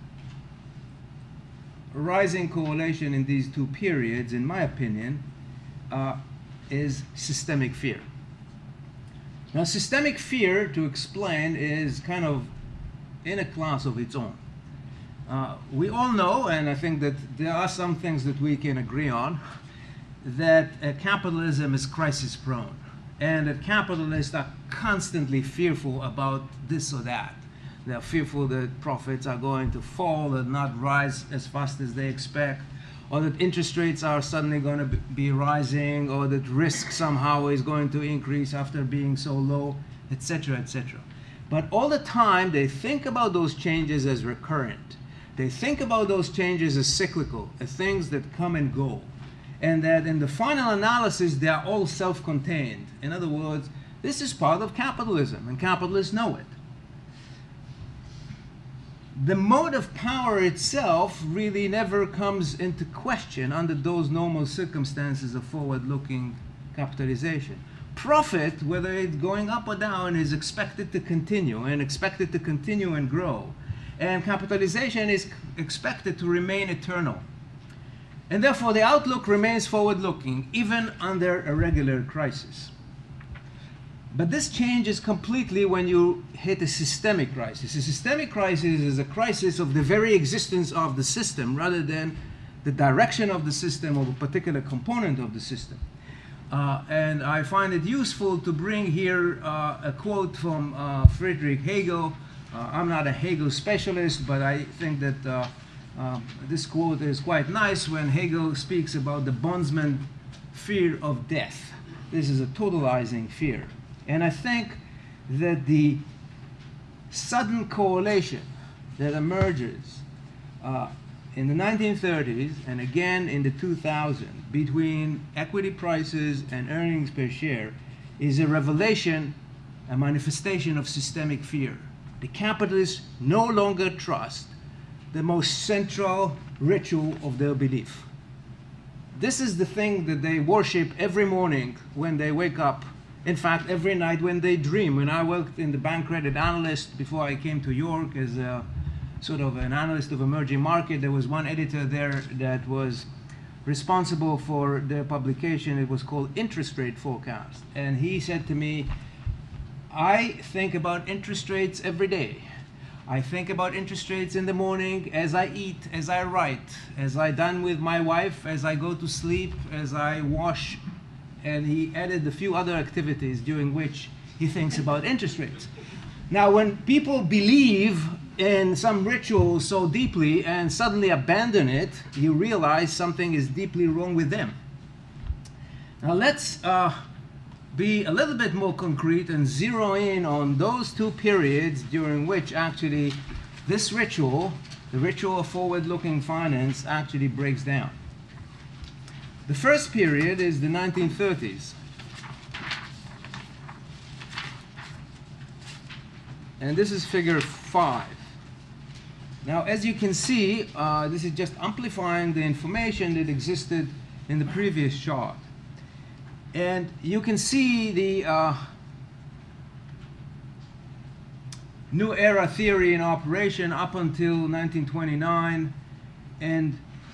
rising correlation in these two periods, in my opinion, is systemic fear. Now systemic fear, to explain, is kind of in a class of its own. We all know, and I think that there are some things that we can agree on, that capitalism is crisis prone, and that capitalists are constantly fearful about this or that. They're fearful that profits are going to fall and not rise as fast as they expect, or that interest rates are suddenly going to be rising, or that risk somehow is going to increase after being so low, etc., etc. But all the time they think about those changes as recurrent. They think about those changes as cyclical, as things that come and go, and that in the final analysis they are all self-contained. In other words, this is part of capitalism, and capitalists know it. The mode of power itself really never comes into question under those normal circumstances of forward-looking capitalization. Profit, whether it's going up or down, is expected to continue and grow. And capitalization is expected to remain eternal. And therefore the outlook remains forward-looking, even under a regular crisis. But this changes completely when you hit a systemic crisis. A systemic crisis is a crisis of the very existence of the system rather than the direction of the system or a particular component of the system. And I find it useful to bring here a quote from Friedrich Hegel. I'm not a Hegel specialist, but I think that this quote is quite nice when Hegel speaks about the bondsman fear of death. This is a totalizing fear. And I think that the sudden correlation that emerges in the 1930s and again in the 2000s between equity prices and earnings per share is a revelation, a manifestation of systemic fear. The capitalists no longer trust the most central ritual of their belief. This is the thing that they worship every morning when they wake up. In fact, every night when they dream. When I worked in the bank credit analyst before I came to York as a sort of an analyst of emerging market, there was one editor there that was responsible for their publication. It was called Interest Rate Forecast. And he said to me, I think about interest rates every day. I think about interest rates in the morning, as I eat, as I write, as I done with my wife, as I go to sleep, as I wash. And he added a few other activities during which he thinks about interest rates. Now, when people believe in some ritual so deeply and suddenly abandon it, you realize something is deeply wrong with them. Now, let's be a little bit more concrete and zero in on those two periods during which actually this ritual, the ritual of forward-looking finance, actually breaks down. The first period is the 1930s. And this is figure 5. Now, as you can see, this is just amplifying the information that existed in the previous chart. And you can see the New Era theory in operation up until 1929, and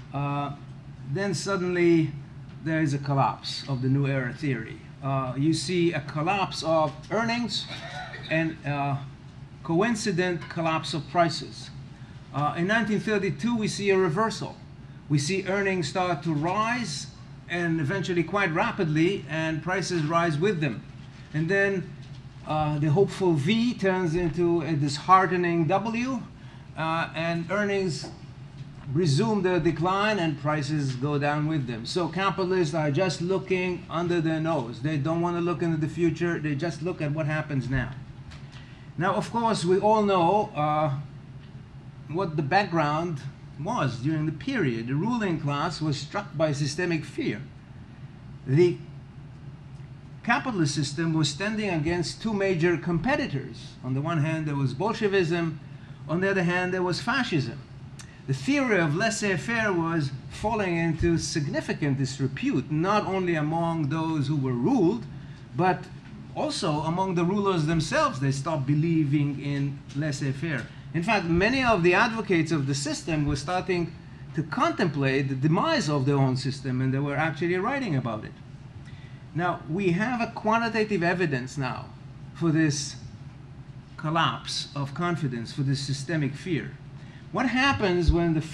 then suddenly there is a collapse of the New Era theory. You see a collapse of earnings and coincident collapse of prices. In 1932, we see a reversal. We see earnings start to rise, and eventually quite rapidly, and prices rise with them. And then the hopeful V turns into a disheartening W, and earnings resume their decline and prices go down with them. So capitalists are just looking under their nose. They don't want to look into the future. They just look at what happens now. Now, of course, we all know what the background was during the period. The ruling class was struck by systemic fear. The capitalist system was standing against two major competitors. On the one hand, there was Bolshevism. On the other hand, there was fascism. The theory of laissez-faire was falling into significant disrepute, not only among those who were ruled, but also among the rulers themselves. They stopped believing in laissez-faire. In fact, many of the advocates of the system were starting to contemplate the demise of their own system, and they were actually writing about it. Now, we have a quantitative evidence now for this collapse of confidence, for this systemic fear. What happens when the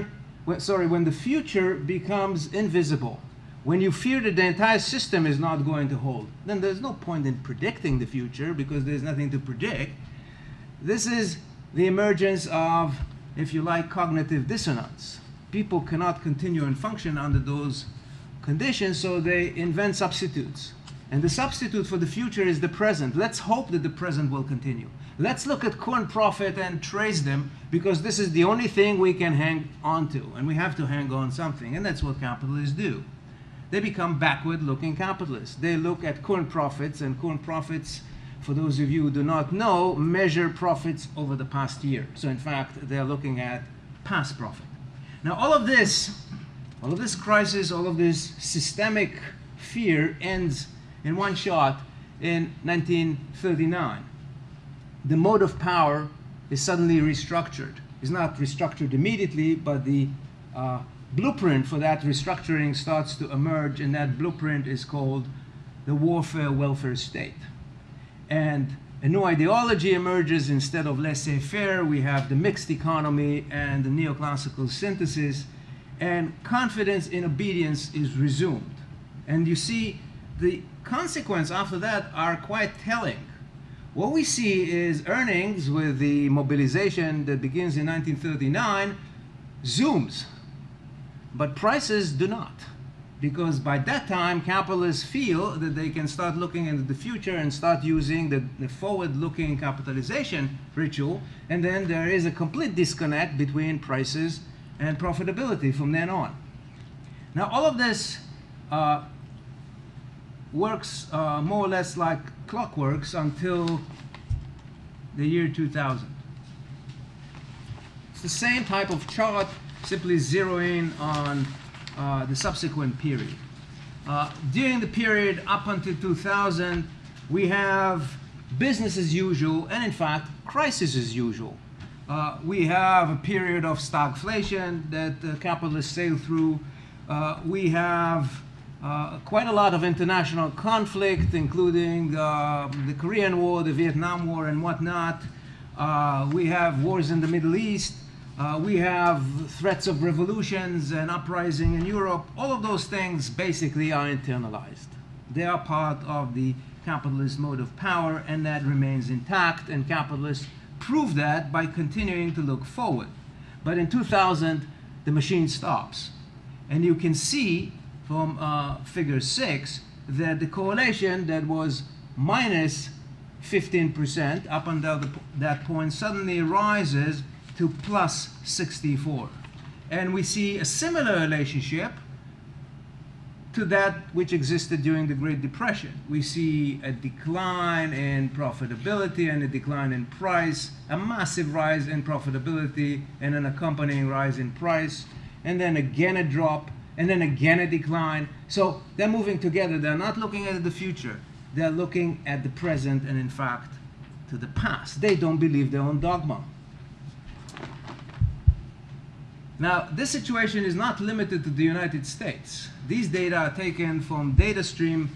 future becomes invisible? When you fear that the entire system is not going to hold, then there's no point in predicting the future because there's nothing to predict. This is the emergence of, if you like, cognitive dissonance. People cannot continue and function under those conditions, so they invent substitutes. And the substitute for the future is the present. Let's hope that the present will continue. Let's look at current profit and trace them, because this is the only thing we can hang on to, and we have to hang on something, and that's what capitalists do. They become backward-looking capitalists. They look at current profits, and current profits, for those of you who do not know, measure profits over the past year. So in fact, they're looking at past profit. Now all of this crisis, all of this systemic fear ends in one shot in 1939. The mode of power is suddenly restructured. It's not restructured immediately, but the blueprint for that restructuring starts to emerge, and that blueprint is called the warfare welfare state. And a new ideology emerges. Instead of laissez-faire, we have the mixed economy and the neoclassical synthesis, and confidence in obedience is resumed. And you see, the consequences after that are quite telling. What we see is earnings with the mobilization that begins in 1939 zooms, but prices do not. Because by that time, capitalists feel that they can start looking into the future and start using the forward-looking capitalization ritual, and then there is a complete disconnect between prices and profitability from then on. Now, all of this works more or less like clockworks until the year 2000. It's the same type of chart, simply zeroing on the subsequent period. During the period up until 2000, we have business as usual, and in fact, crisis as usual. We have a period of stagflation that capitalists sail through. We have quite a lot of international conflict, including the Korean War, the Vietnam War, and whatnot. We have wars in the Middle East. We have threats of revolutions and uprising in Europe. All of those things basically are internalized. They are part of the capitalist mode of power, and that remains intact, and capitalists prove that by continuing to look forward. But in 2000, the machine stops. And you can see from figure 6 that the correlation that was minus 15% up until that point suddenly rises to plus 64. And we see a similar relationship to that which existed during the Great Depression. We see a decline in profitability and a decline in price, a massive rise in profitability and an accompanying rise in price, and then again a drop, and then again a decline. So they're moving together. They're not looking at the future. They're looking at the present and, in fact, to the past. They don't believe their own dogma. Now, this situation is not limited to the United States. These data are taken from DataStream.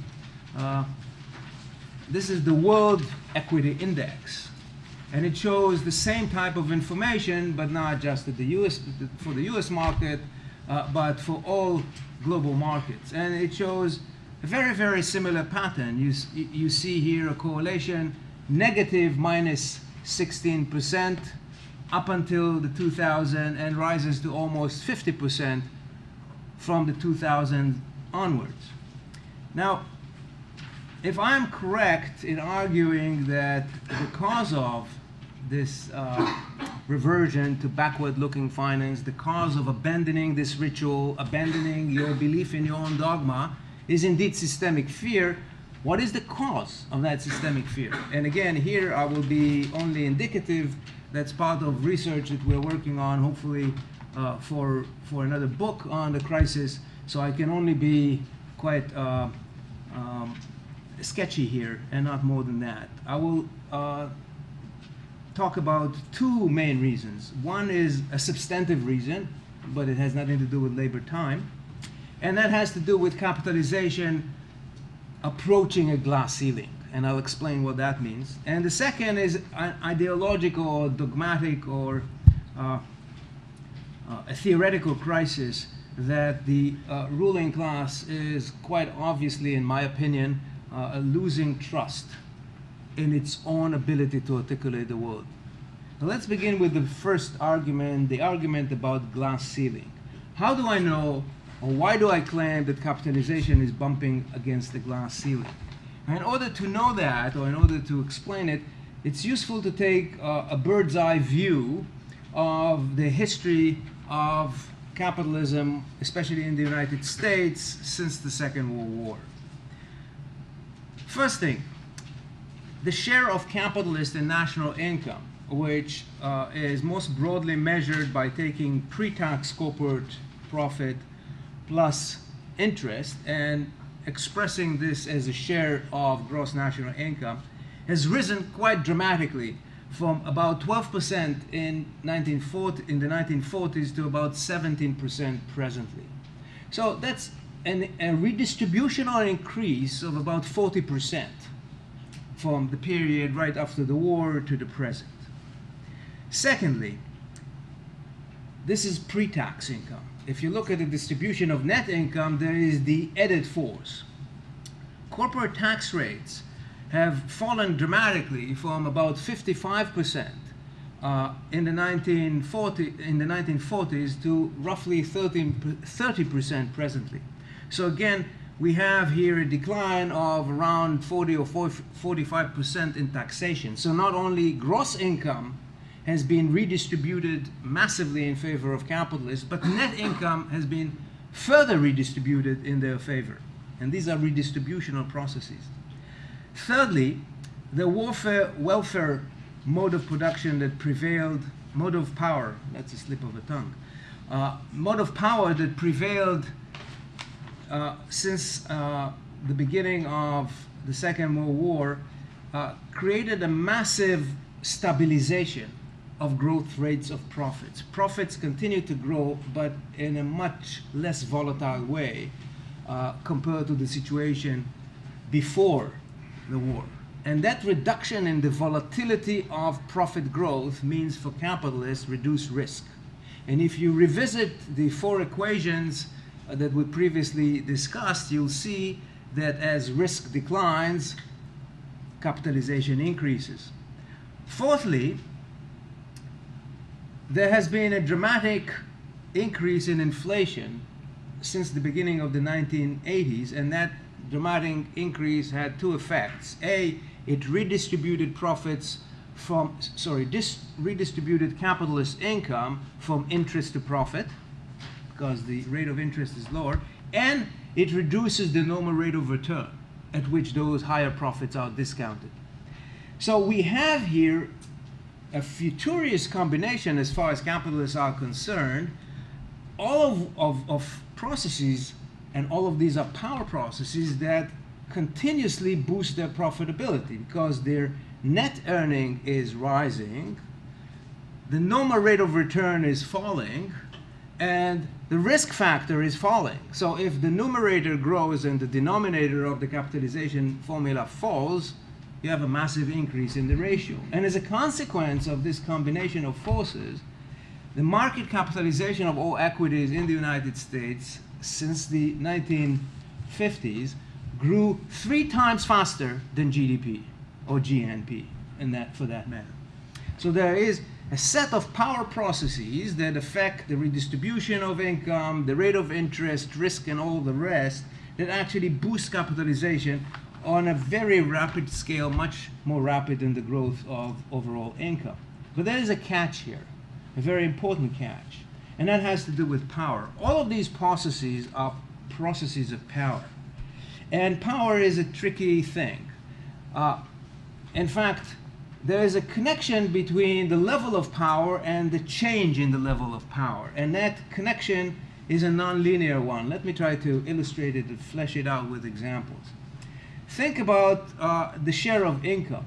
This is the World Equity Index. And it shows the same type of information, but not just for the US market, but for all global markets. And it shows a very, very similar pattern. You see here a correlation, negative minus 16%, up until the 2000, and rises to almost 50% from the 2000 onwards. Now, if I'm correct in arguing that the cause of this reversion to backward-looking finance, the cause of abandoning this ritual, abandoning your belief in your own dogma, is indeed systemic fear, what is the cause of that systemic fear? And again, here I will be only indicative. That's part of research that we're working on, hopefully for another book on the crisis. So I can only be quite sketchy here and not more than that. I will talk about two main reasons. One is a substantive reason, but it has nothing to do with labor time. And that has to do with capitalization approaching a glass ceiling. And I'll explain what that means. And the second is an ideological or dogmatic or a theoretical crisis that the ruling class is quite obviously, in my opinion, losing trust in its own ability to articulate the world. Now let's begin with the first argument, the argument about glass ceiling. How do I know, or why do I claim that capitalization is bumping against the glass ceiling? In order to know that, or in order to explain it, it's useful to take a bird's eye view of the history of capitalism, especially in the United States, since the Second World War. First thing, the share of capitalist in national income, which is most broadly measured by taking pre-tax corporate profit plus interest and expressing this as a share of gross national income, has risen quite dramatically from about 12% in the 1940s to about 17% presently. So that's a redistribution or increase of about 40% from the period right after the war to the present. Secondly, this is pre-tax income. If you look at the distribution of net income, there is the added force. Corporate tax rates have fallen dramatically from about 55% in the 1940s to roughly 30% presently. So again, we have here a decline of around 40 or 45% in taxation. So not only gross income has been redistributed massively in favor of capitalists, but net income has been further redistributed in their favor. And these are redistributional processes. Thirdly, the welfare mode of production that prevailed, mode of power, that's a slip of the tongue, mode of power that prevailed since the beginning of the Second World War created a massive stabilization of growth rates of profits. Profits continue to grow, but in a much less volatile way compared to the situation before the war. And that reduction in the volatility of profit growth means for capitalists reduced risk. And if you revisit the 4 equations that we previously discussed, you'll see that as risk declines, capitalization increases. Fourthly, there has been a dramatic increase in inflation since the beginning of the 1980s, and that dramatic increase had 2 effects. A, it redistributed redistributed capitalist income from interest to profit, because the rate of interest is lower, and it reduces the normal rate of return at which those higher profits are discounted. So we have here a futurious combination as far as capitalists are concerned. All of processes, and all of these are power processes that continuously boost their profitability because their net earning is rising, the normal rate of return is falling, and the risk factor is falling. So if the numerator grows and the denominator of the capitalization formula falls, you have a massive increase in the ratio. And as a consequence of this combination of forces, the market capitalization of all equities in the United States since the 1950s grew 3 times faster than GDP or GNP, for that matter. So there is a set of power processes that affect the redistribution of income, the rate of interest, risk, and all the rest that actually boost capitalization on a very rapid scale, much more rapid than the growth of overall income. But there is a catch here, a very important catch, and that has to do with power. All of these processes are processes of power. And power is a tricky thing. In fact, there is a connection between the level of power and the change in the level of power. And that connection is a nonlinear one. Let me try to illustrate it and flesh it out with examples. Think about the share of income.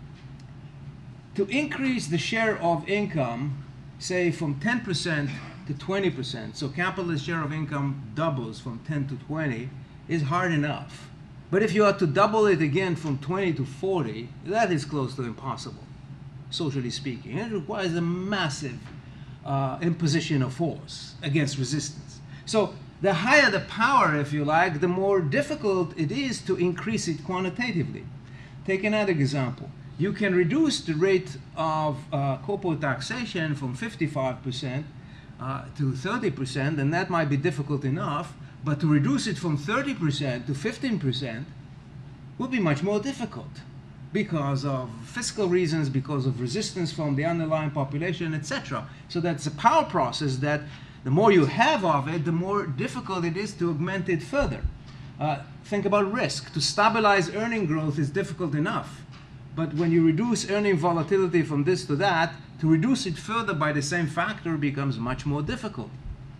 To increase the share of income, say from 10% to 20%, so capitalist share of income doubles from 10 to 20, is hard enough. But if you are to double it again from 20 to 40, that is close to impossible, socially speaking. It requires a massive imposition of force against resistance. So the higher the power, if you like, the more difficult it is to increase it quantitatively. Take another example. You can reduce the rate of corporate taxation from 55% to 30%, and that might be difficult enough. But to reduce it from 30% to 15% would be much more difficult because of fiscal reasons, because of resistance from the underlying population, etc. So that's a power process that the more you have of it, the more difficult it is to augment it further. Think about risk. To stabilize earning growth is difficult enough. But when you reduce earning volatility from this to that, to reduce it further by the same factor becomes much more difficult.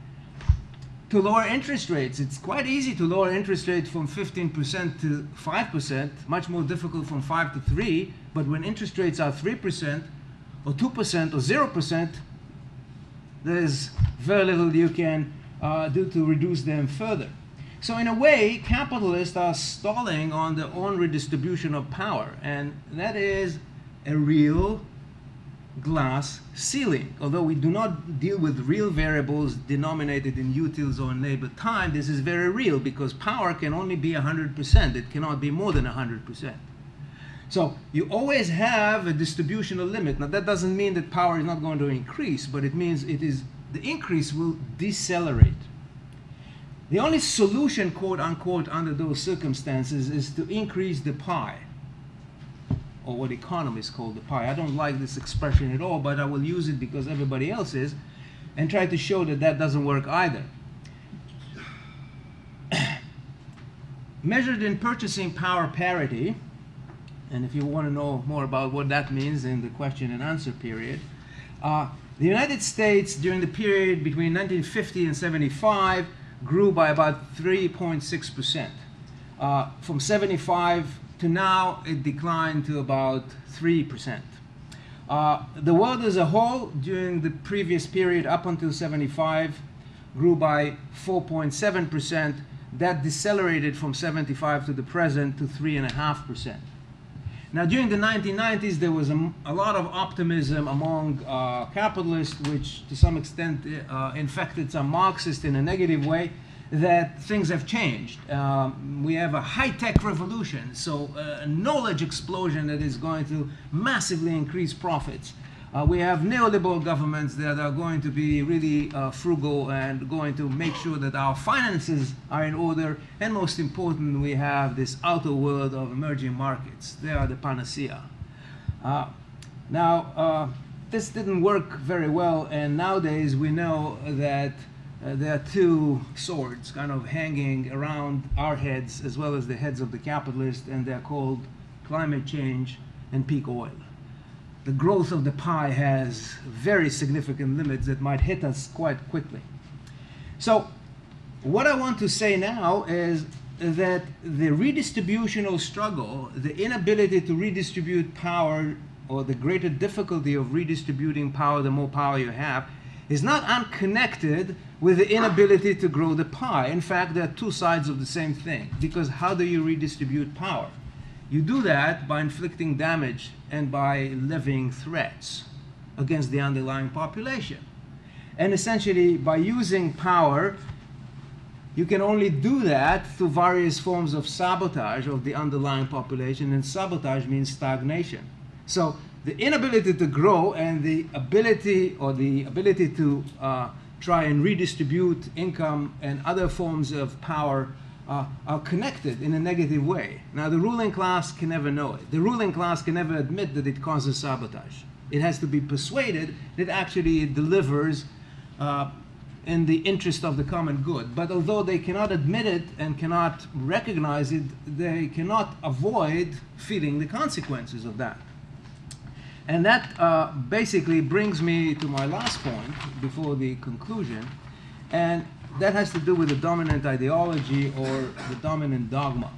To lower interest rates, it's quite easy to lower interest rates from 15% to 5%, much more difficult from 5 to 3, but when interest rates are 3% or 2% or 0%, there's very little you can do to reduce them further. So in a way, capitalists are stalling on their own redistribution of power, and that is a real glass ceiling. Although we do not deal with real variables denominated in utils or in labor time, this is very real because power can only be 100%. It cannot be more than 100%. So you always have a distributional limit. Now that doesn't mean that power is not going to increase, but it means the increase will decelerate. The only solution, quote unquote, under those circumstances is to increase the pie, or what economists call the pie. I don't like this expression at all, but I will use it because everybody else is, and try to show that that doesn't work either. Measured in purchasing power parity, and if you want to know more about what that means in the question and answer period, the United States during the period between 1950 and 75 grew by about 3.6%. From 75 to now, it declined to about 3%. The world as a whole, during the previous period up until 75, grew by 4.7%. That decelerated from 75 to the present to 3.5%. Now, during the 1990s, there was a lot of optimism among capitalists, which to some extent infected some Marxists in a negative way, that things have changed. We have a high-tech revolution, so a knowledge explosion that is going to massively increase profits. We have neoliberal governments that are going to be really frugal and going to make sure that our finances are in order. And most important, we have this outer world of emerging markets. They are the panacea. Now, this didn't work very well, and nowadays we know that there are two swords kind of hanging around our heads as well as the heads of the capitalists, and they're called climate change and peak oil. The growth of the pie has very significant limits that might hit us quite quickly. So what I want to say now is that the redistributional struggle, the inability to redistribute power, or the greater difficulty of redistributing power the more power you have, is not unconnected with the inability to grow the pie. In fact, they're two sides of the same thing, because how do you redistribute power? You do that by inflicting damage and by levying threats against the underlying population. And essentially, by using power, you can only do that through various forms of sabotage of the underlying population, and sabotage means stagnation. So the inability to grow and the ability to try and redistribute income and other forms of power are connected in a negative way. Now, the ruling class can never know it. The ruling class can never admit that it causes sabotage. It has to be persuaded that actually it delivers in the interest of the common good. But although they cannot admit it and cannot recognize it, they cannot avoid feeling the consequences of that. And that basically brings me to my last point before the conclusion, and that has to do with the dominant ideology or the dominant dogma.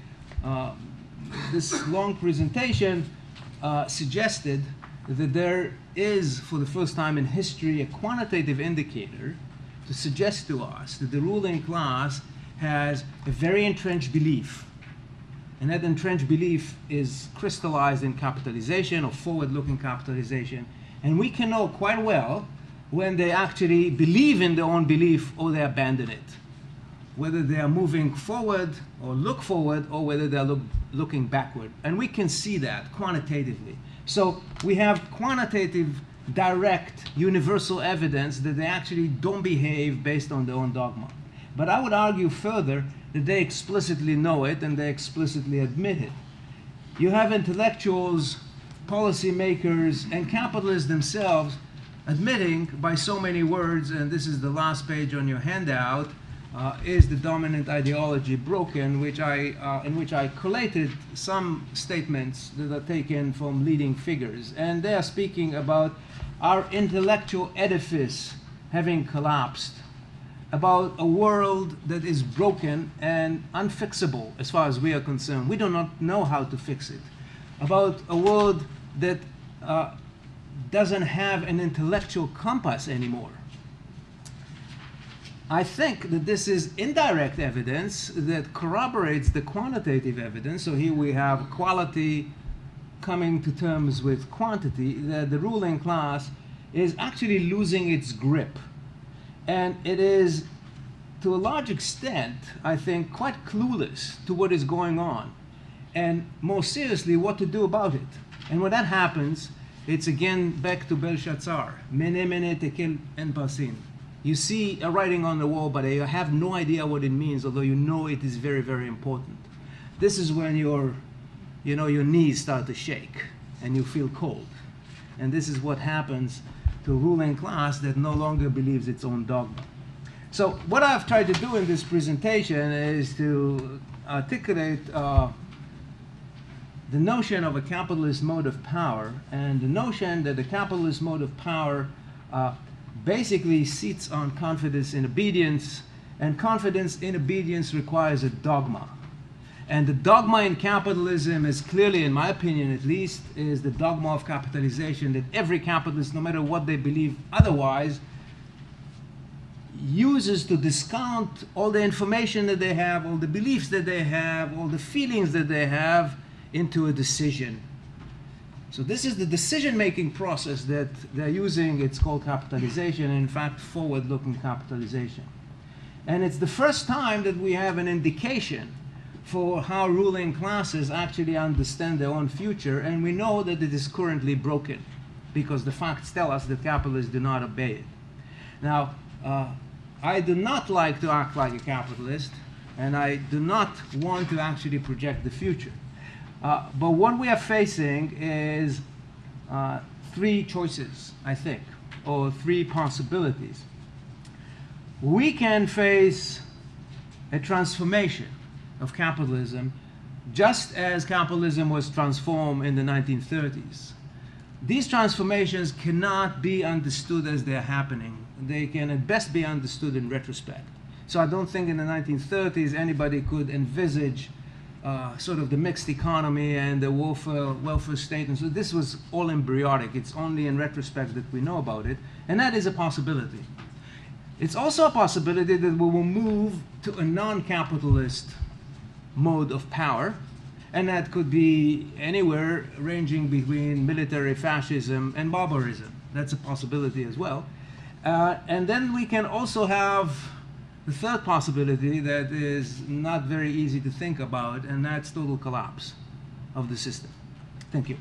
This long presentation suggested that there is, for the first time in history, a quantitative indicator to suggest to us that the ruling class has a very entrenched belief. And that entrenched belief is crystallized in capitalization or forward-looking capitalization. And we can know quite well when they actually believe in their own belief or they abandon it. Whether they are moving forward or look forward, or whether they're looking backward. And we can see that quantitatively. So we have quantitative, direct, universal evidence that they actually don't behave based on their own dogma. But I would argue further that they explicitly know it and they explicitly admit it. You have intellectuals, policymakers, and capitalists themselves admitting by so many words, and this is the last page on your handout, is the dominant ideology broken, in which I collated some statements that are taken from leading figures. And they are speaking about our intellectual edifice having collapsed, about a world that is broken and unfixable as far as we are concerned. We do not know how to fix it. About a world that doesn't have an intellectual compass anymore. I think that this is indirect evidence that corroborates the quantitative evidence. So here we have quality coming to terms with quantity, that the ruling class is actually losing its grip. And it is, to a large extent, I think, quite clueless to what is going on. And more seriously, what to do about it. And when that happens, it's again back to Belshazzar. Mene, mene, tekel, en parsin. You see a writing on the wall, but you have no idea what it means, although you know it is very, very important. This is when your knees start to shake and you feel cold. And this is what happens to a ruling class that no longer believes its own dogma. So what I've tried to do in this presentation is to articulate the notion of a capitalist mode of power, and the notion that the capitalist mode of power basically sits on confidence in obedience, and confidence in obedience requires a dogma. And the dogma in capitalism is clearly, in my opinion at least, is the dogma of capitalization, that every capitalist, no matter what they believe otherwise, uses to discount all the information that they have, all the beliefs that they have, all the feelings that they have, into a decision. So this is the decision-making process that they're using. It's called capitalization, and in fact, forward-looking capitalization. And it's the first time that we have an indication for how ruling classes actually understand their own future, and we know that it is currently broken because the facts tell us that capitalists do not obey it. Now, I do not like to act like a capitalist, and I do not want to actually project the future. But what we are facing is three choices, I think, or three possibilities. We can face a transformation of capitalism just as capitalism was transformed in the 1930s. These transformations cannot be understood as they're happening. They can at best be understood in retrospect. So I don't think in the 1930s anybody could envisage sort of the mixed economy and the welfare state. And so this was all embryonic. It's only in retrospect that we know about it. And that is a possibility. It's also a possibility that we will move to a non-capitalist mode of power. And that could be anywhere ranging between military fascism and barbarism. That's a possibility as well. And then we can also have the third possibility that is not very easy to think about, and that's total collapse of the system. Thank you.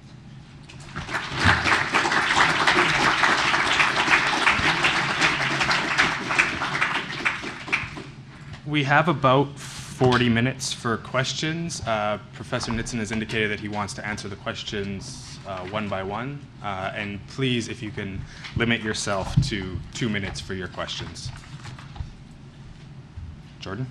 We have about 40 minutes for questions. Professor Nitzan has indicated that he wants to answer the questions one by one. And please, if you can limit yourself to 2 minutes for your questions. Jordan?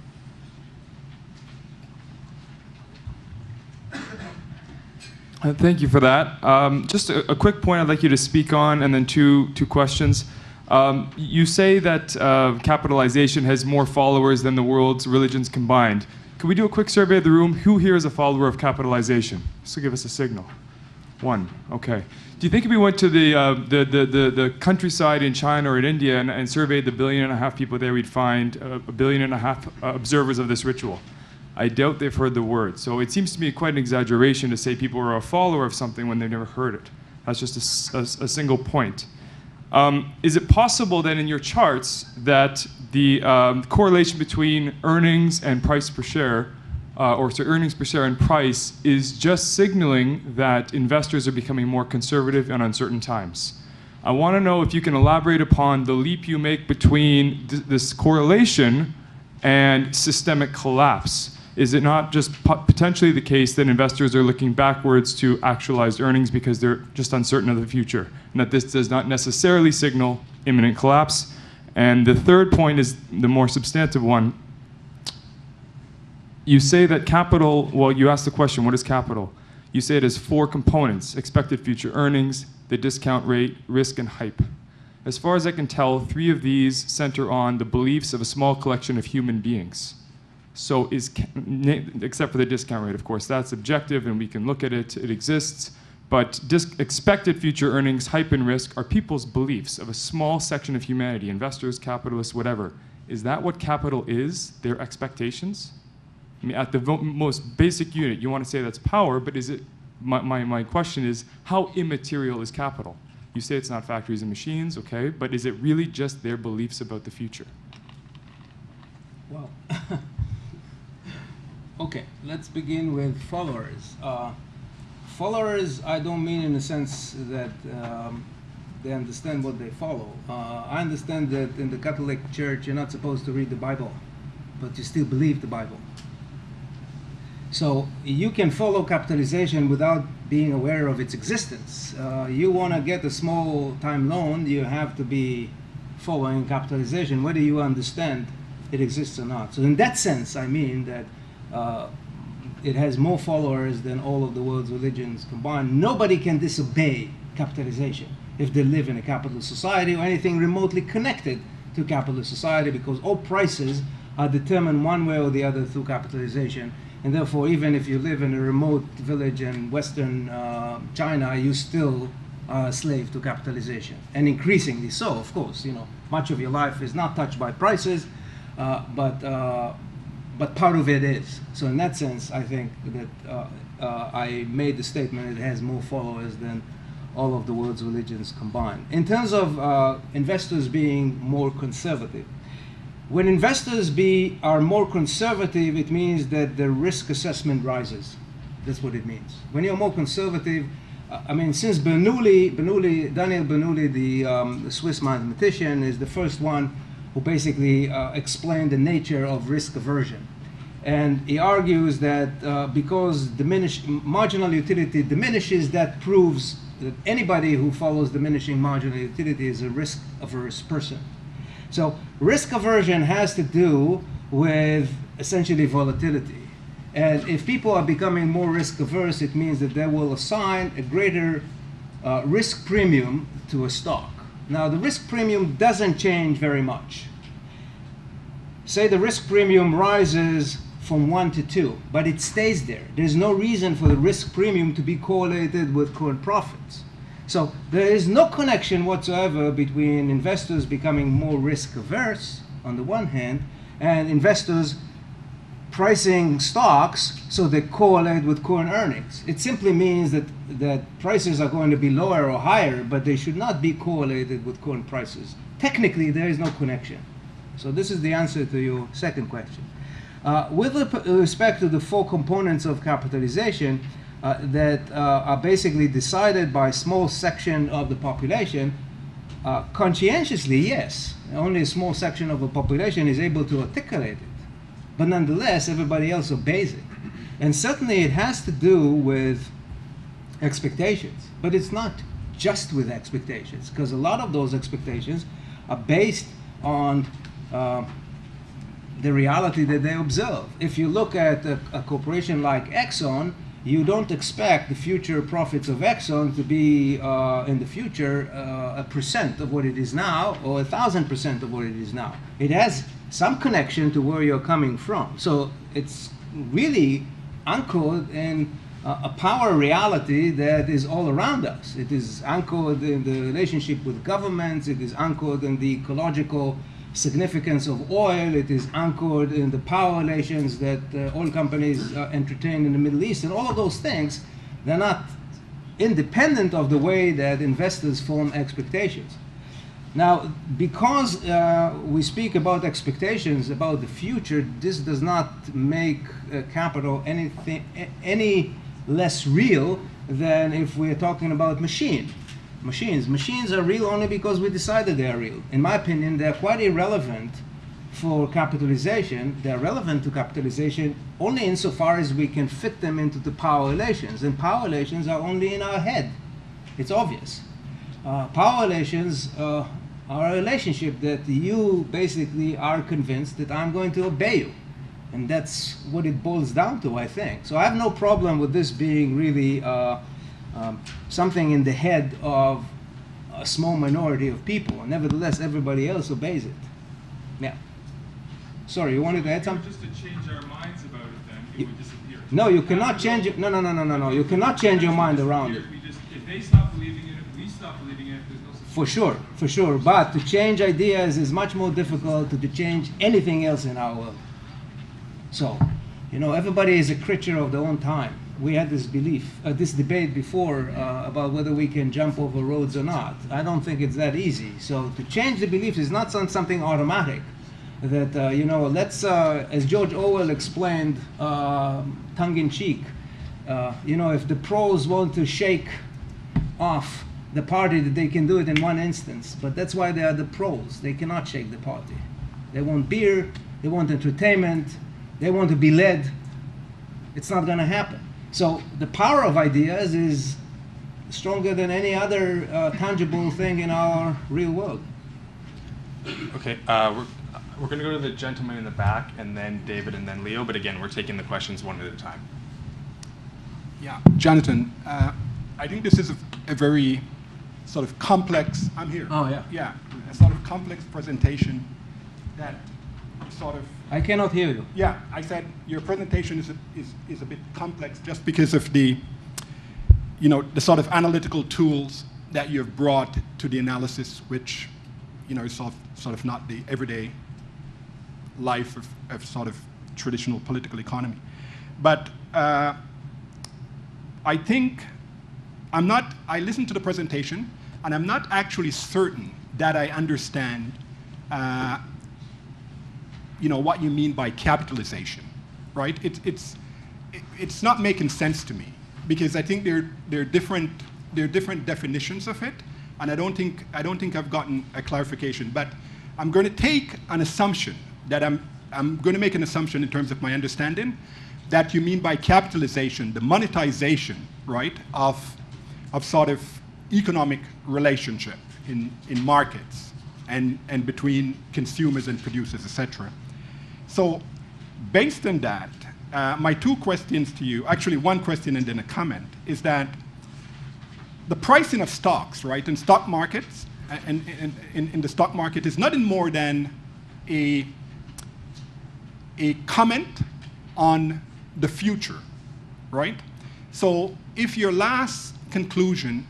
Thank you for that. Just a quick point I'd like you to speak on, and then two questions. You say that capitalization has more followers than the world's religions combined. Can we do a quick survey of the room? Who here is a follower of capitalization? Just to give us a signal. One. Okay. Do you think if we went to the countryside in China or in India and surveyed the 1.5 billion people there, we'd find 1.5 billion observers of this ritual? I doubt they've heard the word. So it seems to me quite an exaggeration to say people are a follower of something when they've never heard it. That's just a single point. Is it possible then in your charts that the correlation between earnings and price per share, earnings per share and price, is just signaling that investors are becoming more conservative in uncertain times? I want to know if you can elaborate upon the leap you make between this correlation and systemic collapse. Is it not just potentially the case that investors are looking backwards to actualized earnings because they're just uncertain of the future, and that this does not necessarily signal imminent collapse? And the third point is the more substantive one. You say that capital, well, you asked the question, what is capital? You say it has 4 components: expected future earnings, the discount rate, risk, and hype. As far as I can tell, 3 of these center on the beliefs of a small collection of human beings. So except for the discount rate, of course, that's objective and we can look at it, it exists. But expected future earnings, hype, and risk are people's beliefs of a small section of humanity, investors, capitalists, whatever. Is that what capital is, their expectations? I mean, at the most basic unit, you want to say that's power, but is it, my question is, how immaterial is capital? You say it's not factories and machines, okay, but is it really just their beliefs about the future? Well, okay, let's begin with followers. Followers, I don't mean in the sense that they understand what they follow. I understand that in the Catholic Church you're not supposed to read the Bible, but you still believe the Bible. So you can follow capitalization without being aware of its existence. You want to get a small-time loan, you have to be following capitalization, whether you understand it exists or not. So in that sense, I mean that it has more followers than all of the world's religions combined. Nobody can disobey capitalization if they live in a capitalist society or anything remotely connected to capitalist society, because all prices are determined one way or the other through capitalization. And therefore, even if you live in a remote village in Western China, you still are a slave to capitalization, and increasingly so, of course. You know, much of your life is not touched by prices, but but part of it is. So in that sense, I think that I made the statement it has more followers than all of the world's religions combined. In terms of investors being more conservative, when investors are more conservative, it means that the risk assessment rises. That's what it means. When you're more conservative, I mean, since Daniel Bernoulli, the Swiss mathematician, is the first one who basically explained the nature of risk aversion. And he argues that because marginal utility diminishes, that proves that anybody who follows diminishing marginal utility is a risk-averse person. So risk aversion has to do with essentially volatility. And if people are becoming more risk-averse, it means that they will assign a greater risk premium to a stock. Now, the risk premium doesn't change very much. Say the risk premium rises from 1 to 2, but it stays there. There's no reason for the risk premium to be correlated with current profits. So there is no connection whatsoever between investors becoming more risk-averse, on the one hand, and investors pricing stocks so they correlate with current earnings. It simply means that prices are going to be lower or higher, but they should not be correlated with current prices. Technically, there is no connection. So this is the answer to your second question. With respect to the 4 components of capitalization that are basically decided by a small section of the population, conscientiously, yes. Only a small section of the population is able to articulate it. But nonetheless, everybody else obeys it. And certainly it has to do with expectations. But it's not just with expectations, because a lot of those expectations are based on the reality that they observe. If you look at a corporation like Exxon, you don't expect the future profits of Exxon to be in the future 1% of what it is now, or 1,000% of what it is now. It has some connection to where you're coming from. So it's really anchored in a power reality that is all around us. It is anchored in the relationship with governments. It is anchored in the ecological significance of oil. It is anchored in the power relations that oil companies entertain in the Middle East. And all of those things, they're not independent of the way that investors form expectations. Now, because we speak about expectations about the future, this does not make capital any less real than if we are talking about machines. Machines are real only because we decided they are real. In my opinion, they are quite irrelevant for capitalization. They are relevant to capitalization only insofar as we can fit them into the power relations. And power relations are only in our head. It's obvious. Power relations are a relationship that you basically are convinced that I'm going to obey you. And that's what it boils down to, I think. So I have no problem with this being really something in the head of a small minority of people. Nevertheless, everybody else obeys it. Yeah. Sorry, you wanted to add something? Just to change our minds about it, then it would disappear. No, you cannot change it. No. You cannot change your mind around it. If they stop believing in it, we stop believing in it. There's no such For sure. But to change ideas is much more difficult than to change anything else in our world. So, everybody is a creature of their own time. We had this debate before about whether we can jump over roads or not. I don't think it's that easy. So to change the beliefs is not something automatic. That, let's, as George Orwell explained, tongue-in-cheek, if the pros want to shake off the party, that they can do it in one instance. But that's why they are the pros. They cannot shake the party. They want beer, they want entertainment, they want to be led. It's not going to happen. So the power of ideas is stronger than any other tangible thing in our real world. Okay, we're going to go to the gentleman in the back, and then David, and then Leo. But again, we're taking the questions one at a time. Yeah, Jonathan, I think this is a very sort of complex. I'm here. Oh, yeah. Yeah, a sort of complex presentation that sort of. I cannot hear you. Yeah, I said your presentation is a bit complex just because of the sort of analytical tools that you've brought to the analysis, which is sort of not the everyday life of sort of traditional political economy. But I think I listened to the presentation, and I'm not actually certain that I understand what you mean by capitalization, right? It's not making sense to me, because I think there are different definitions of it, and I don't think I've gotten a clarification. But I'm going to take an assumption that I'm going to make an assumption in terms of my understanding that you mean by capitalization the monetization, right, of sort of economic relationship in markets and between consumers and producers, etc. So based on that, my two questions to you, actually one question and then a comment, is that the pricing of stocks, right, in stock markets, and in the stock market is nothing more than a comment on the future, right? So if your last conclusion,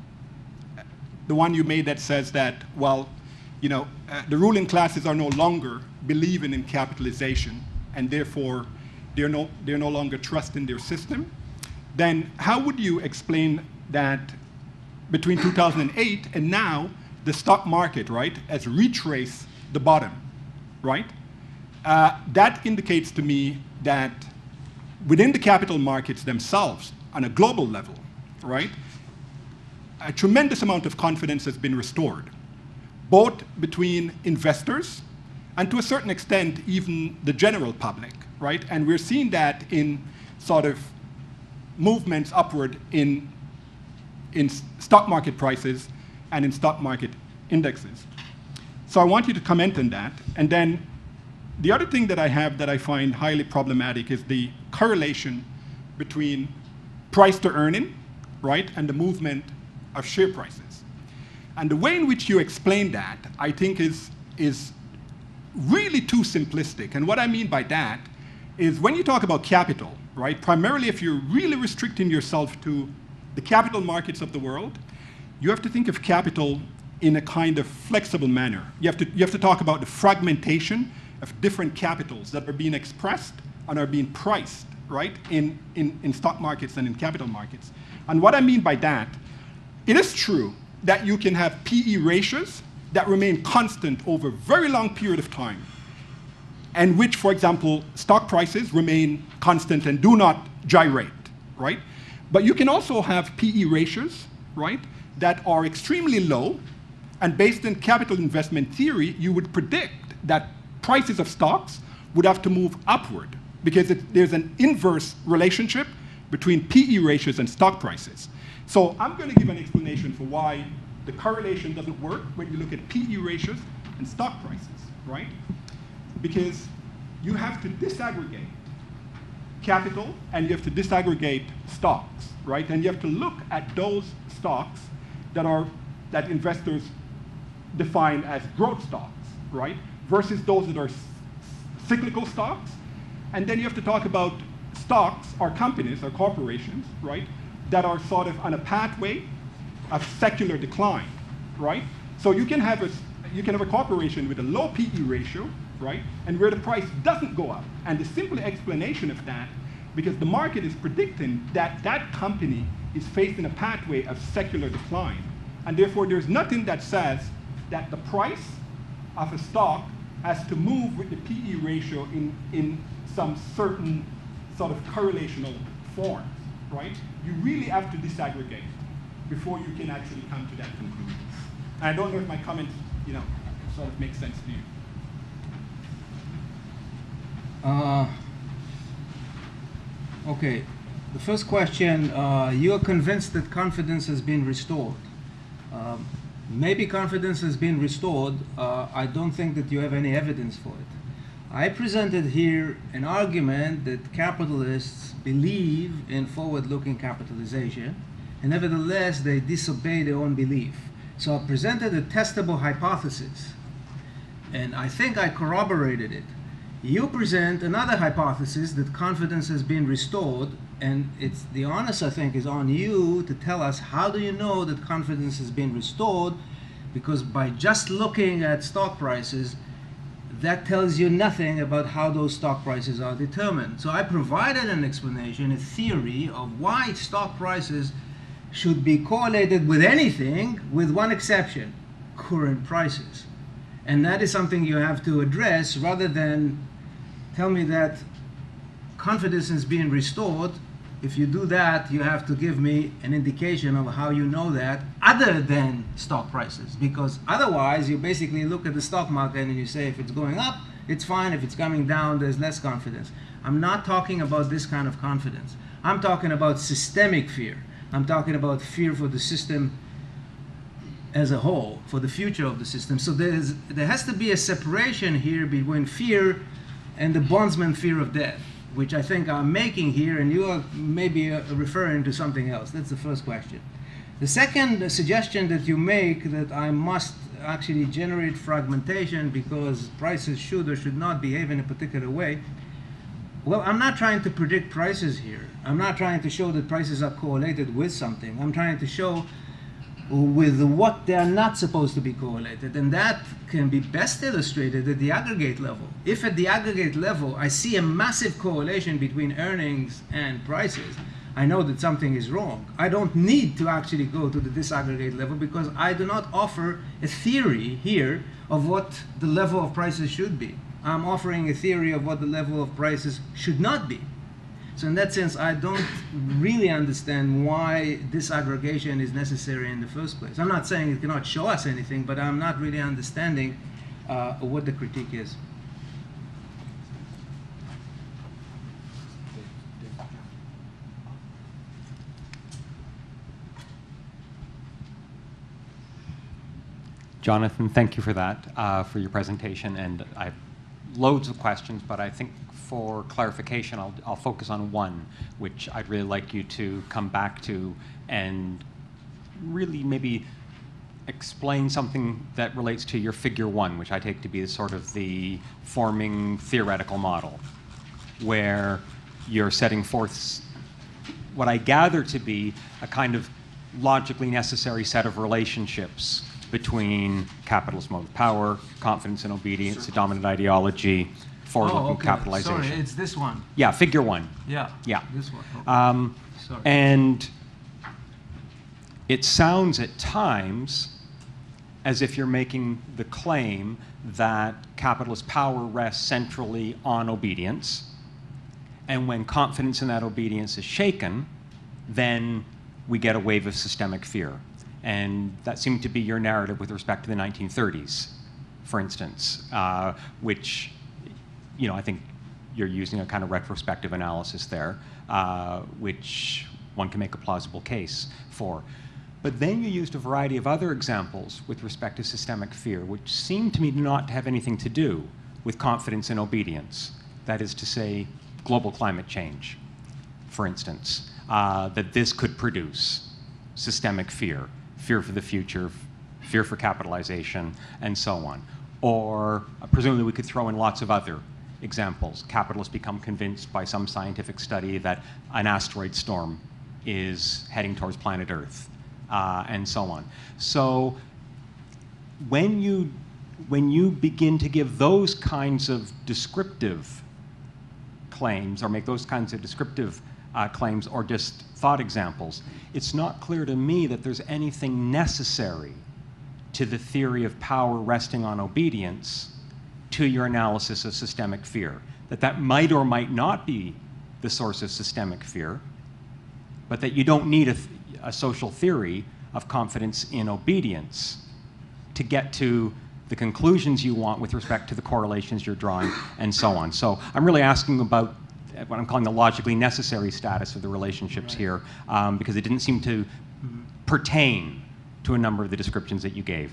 the one you made that says that, well, the ruling classes are no longer believing in capitalization, and therefore they're no longer trusting their system, then how would you explain that between 2008 and now the stock market, right, has retraced the bottom, right? That indicates to me that within the capital markets themselves, on a global level, right, a tremendous amount of confidence has been restored, both between investors and to a certain extent even the general public, right? And we're seeing that in sort of movements upward in stock market prices and in stock market indexes. So I want you to comment on that. And then the other thing that I have that I find highly problematic is the correlation between price to earning, right, and the movement of share prices. And the way in which you explain that, I think, is really too simplistic. And what I mean by that is when you talk about capital, right, primarily if you're really restricting yourself to the capital markets of the world, you have to think of capital in a kind of flexible manner. You have to talk about the fragmentation of different capitals that are being expressed and are being priced, right, in stock markets and in capital markets. And what I mean by that, it is true that you can have PE ratios that remain constant over a very long period of time, and which, for example, stock prices remain constant and do not gyrate, right? But you can also have PE ratios, right, that are extremely low, and based on capital investment theory, you would predict that prices of stocks would have to move upward because there's an inverse relationship between PE ratios and stock prices. So I'm going to give an explanation for why the correlation doesn't work when you look at PE ratios and stock prices, right? Because you have to disaggregate capital and you have to disaggregate stocks, right? And you have to look at those stocks that investors define as growth stocks, right? Versus those that are cyclical stocks. And then you have to talk about stocks or companies or corporations, right, that are sort of on a pathway of secular decline, right? So you can have a corporation with a low PE ratio, right, and where the price doesn't go up. And the simple explanation of that, because the market is predicting that that company is facing a pathway of secular decline. And therefore, there's nothing that says that the price of a stock has to move with the PE ratio in some certain sort of correlational forms, right? You really have to disaggregate before you can actually come to that conclusion. And I don't know if my comments, sort of make sense to you. Okay, the first question, you are convinced that confidence has been restored. Maybe confidence has been restored. I don't think that you have any evidence for it. I presented here an argument that capitalists believe in forward-looking capitalization, and nevertheless they disobey their own belief. So I presented a testable hypothesis, and I think I corroborated it. You present another hypothesis that confidence has been restored, and the onus, I think, is on you to tell us how do you know that confidence has been restored, because by just looking at stock prices, that tells you nothing about how those stock prices are determined. So I provided an explanation, a theory of why stock prices should be correlated with anything, with one exception: current prices. And that is something you have to address, rather than tell me that confidence is being restored. If you do that, you have to give me an indication of how you know that, other than stock prices. Because otherwise, you basically look at the stock market and you say, if it's going up, it's fine. If it's coming down, there's less confidence. I'm not talking about this kind of confidence. I'm talking about systemic fear. I'm talking about fear for the system as a whole, for the future of the system. So there has to be a separation here between fear and the bondsman fear of death, which I think I'm making here, and you are maybe referring to something else. That's the first question. The second suggestion that you make, that I must actually generate fragmentation because prices should or should not behave in a particular way. Well, I'm not trying to predict prices here. I'm not trying to show that prices are correlated with something. I'm trying to show with what they are not supposed to be correlated, and that can be best illustrated at the aggregate level. If at the aggregate level I see a massive correlation between earnings and prices, I know that something is wrong. I don't need to actually go to the disaggregate level, because I do not offer a theory here of what the level of prices should be. I'm offering a theory of what the level of prices should not be. So in that sense, I don't really understand why disaggregation is necessary in the first place. I'm not saying it cannot show us anything, but I'm not really understanding what the critique is. Jonathan, thank you for that, for your presentation. And I have loads of questions, but I think for clarification, I'll focus on one, which I'd really like you to come back to and really maybe explain something that relates to your figure one, which I take to be sort of the forming theoretical model, where you're setting forth what I gather to be a kind of logically necessary set of relationships between capitalist mode of power, confidence and obedience, the dominant ideology, forward-looking capitalization. Sorry, it's this one. Yeah, figure one. Yeah. Yeah. This one. Okay. Sorry. And it sounds at times as if you're making the claim that capitalist power rests centrally on obedience, and when confidence in that obedience is shaken, then we get a wave of systemic fear. And that seemed to be your narrative with respect to the 1930s, for instance, which, you know, I think you're using a kind of retrospective analysis there, which one can make a plausible case for. But then you used a variety of other examples with respect to systemic fear, which seemed to me not to have anything to do with confidence in obedience. That is to say, global climate change, for instance, that this could produce systemic fear, fear for the future, fear for capitalization, and so on. Or presumably we could throw in lots of other examples. Capitalists become convinced by some scientific study that an asteroid storm is heading towards planet Earth, and so on. So when you begin to give those kinds of descriptive claims, or make those kinds of descriptive claims, or just thought examples, it's not clear to me that there's anything necessary to the theory of power resting on obedience to your analysis of systemic fear. That might or might not be the source of systemic fear, but that you don't need a social theory of confidence in obedience to get to the conclusions you want with respect to the correlations you're drawing, and so on. So I'm really asking about what I'm calling the logically necessary status of the relationships here, because it didn't seem to pertain to a number of the descriptions that you gave.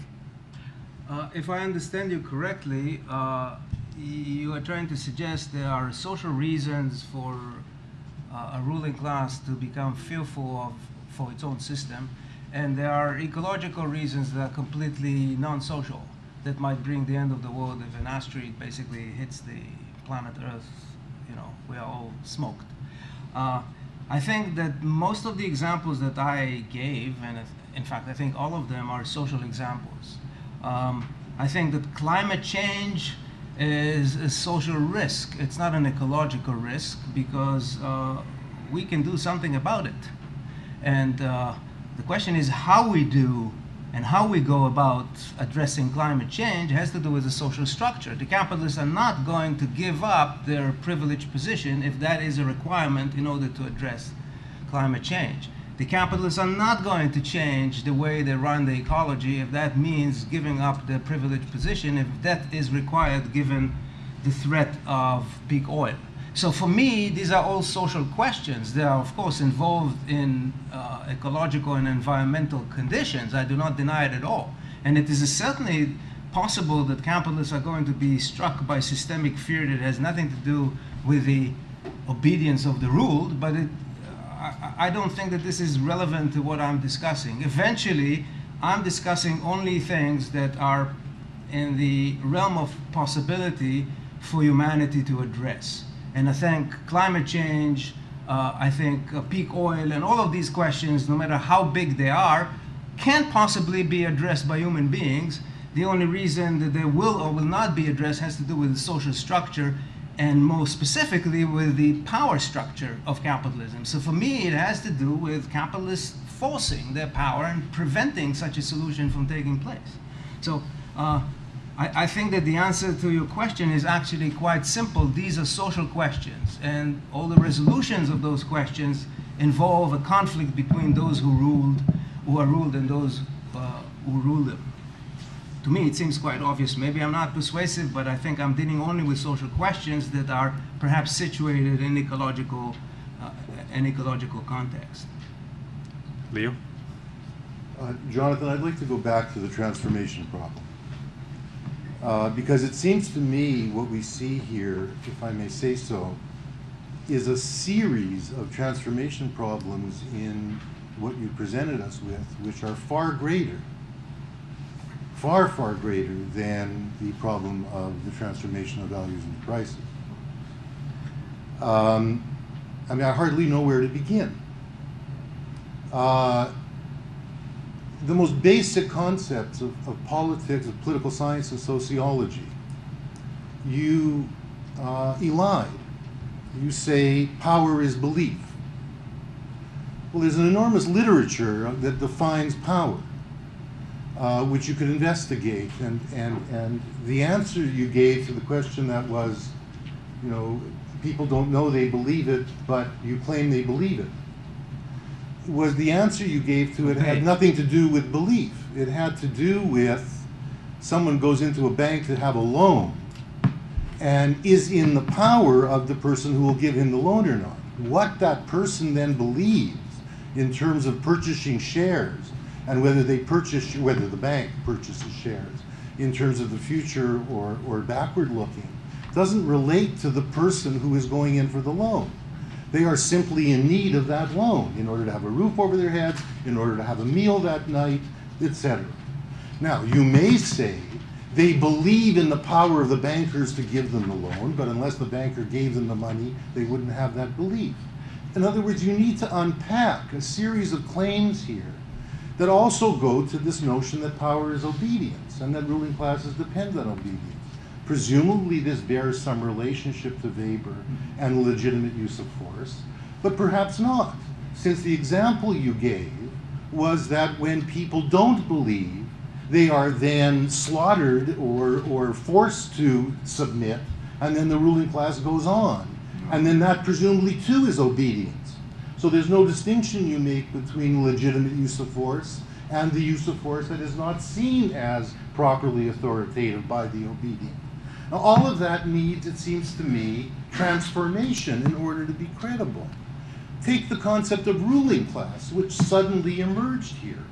If I understand you correctly, you are trying to suggest there are social reasons for a ruling class to become fearful for its own system, and there are ecological reasons that are completely non-social, that might bring the end of the world if an asteroid basically hits the planet Earth. You know, we are all smoked. I think that most of the examples that I gave, and in fact I think all of them, are social examples. I think that climate change is a social risk. It's not an ecological risk because we can do something about it. And the question is how we do and how we go about addressing climate change has to do with the social structure. The capitalists are not going to give up their privileged position if that is a requirement in order to address climate change. The capitalists are not going to change the way they run the ecology if that means giving up their privileged position, if that is required given the threat of peak oil. So for me, these are all social questions. They are, of course, involved in ecological and environmental conditions. I do not deny it at all. And it is certainly possible that capitalists are going to be struck by systemic fear that has nothing to do with the obedience of the ruled, but I don't think that this is relevant to what I'm discussing. Eventually, I'm discussing only things that are in the realm of possibility for humanity to address. And I think climate change, I think peak oil, and all of these questions, no matter how big they are, can't possibly be addressed by human beings. The only reason that they will or will not be addressed has to do with the social structure, and more specifically with the power structure of capitalism. So for me, it has to do with capitalists forcing their power and preventing such a solution from taking place. So I think that the answer to your question is actually quite simple. These are social questions, and all the resolutions of those questions involve a conflict between those who are ruled, and those who rule them. To me, it seems quite obvious. Maybe I'm not persuasive, but I think I'm dealing only with social questions that are perhaps situated in ecological context. Leo? Jonathan, I'd like to go back to the transformation problem. Because it seems to me what we see here, if I may say so, is a series of transformation problems in what you presented us with, which are far greater, far, far greater than the problem of the transformation of values and prices. I mean, I hardly know where to begin. The most basic concepts of politics, of political science and sociology, you elide. You say power is belief. Well, there's an enormous literature that defines power, which you could investigate. And the answer you gave to the question that was, you know, people don't know they believe it, but you claim they believe it, was the answer you gave to it had nothing to do with belief. It had to do with someone goes into a bank to have a loan and is in the power of the person who will give him the loan or not. What that person then believes in terms of purchasing shares and whether the bank purchases shares in terms of the future or backward looking doesn't relate to the person who is going in for the loan. They are simply in need of that loan in order to have a roof over their heads, in order to have a meal that night, etc. Now, you may say they believe in the power of the bankers to give them the loan, but unless the banker gave them the money, they wouldn't have that belief. In other words, you need to unpack a series of claims here that also go to this notion that power is obedience and that ruling classes depend on obedience. Presumably this bears some relationship to Weber and legitimate use of force, but perhaps not, since the example you gave was that when people don't believe, they are then slaughtered or forced to submit, and then the ruling class goes on. And then that presumably too is obedience. So there's no distinction you make between legitimate use of force and the use of force that is not seen as properly authoritative by the obedient. Now, all of that needs, it seems to me, transformation in order to be credible. Take the concept of ruling class, which suddenly emerged here.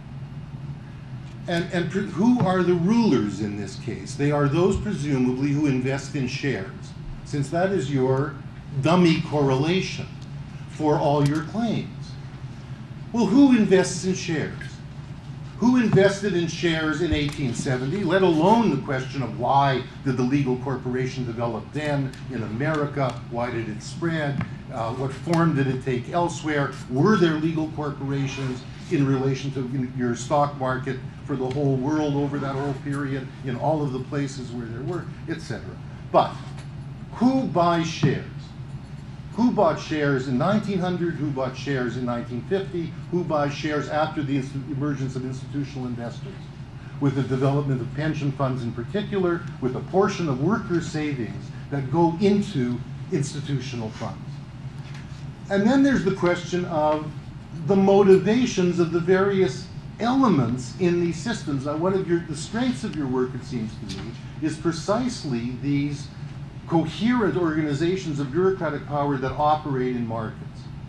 And who are the rulers in this case? They are those, presumably, who invest in shares, since that is your dummy correlation for all your claims. Well, who invests in shares? Who invested in shares in 1870, let alone the question of why did the legal corporation develop then in America? Why did it spread? What form did it take elsewhere? Were there legal corporations in relation to your stock market for the whole world over that whole period, in all of the places where there were, etc.? But who buys shares? Who bought shares in 1900? Who bought shares in 1950? Who buys shares after the emergence of institutional investors? With the development of pension funds in particular, with a portion of workers' savings that go into institutional funds. And then there's the question of the motivations of the various elements in these systems. Now, one of the strengths of your work, it seems to me, is precisely these coherent organizations of bureaucratic power that operate in markets.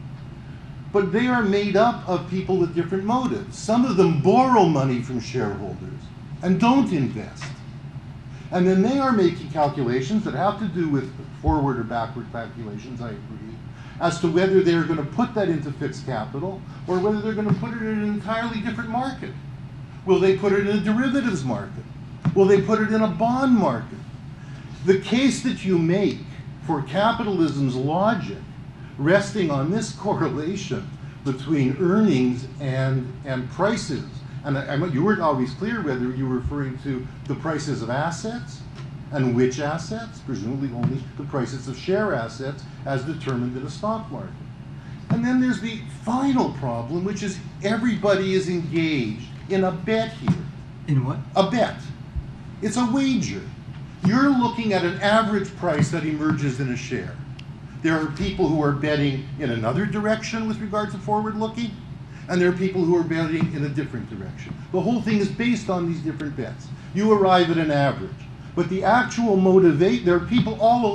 But they are made up of people with different motives. Some of them borrow money from shareholders and don't invest. And then they are making calculations that have to do with forward or backward calculations, I agree, as to whether they're going to put that into fixed capital or whether they're going to put it in an entirely different market. Will they put it in a derivatives market? Will they put it in a bond market? The case that you make for capitalism's logic resting on this correlation between earnings and prices, and you weren't always clear whether you were referring to the prices of assets and which assets, presumably only the prices of share assets as determined in a stock market. And then there's the final problem, which is everybody is engaged in a bet here. In what? A bet. It's a wager. You're looking at an average price that emerges in a share. There are people who are betting in another direction with regard to forward looking, and there are people who are betting in a different direction. The whole thing is based on these different bets. You arrive at an average. But the actual there are people all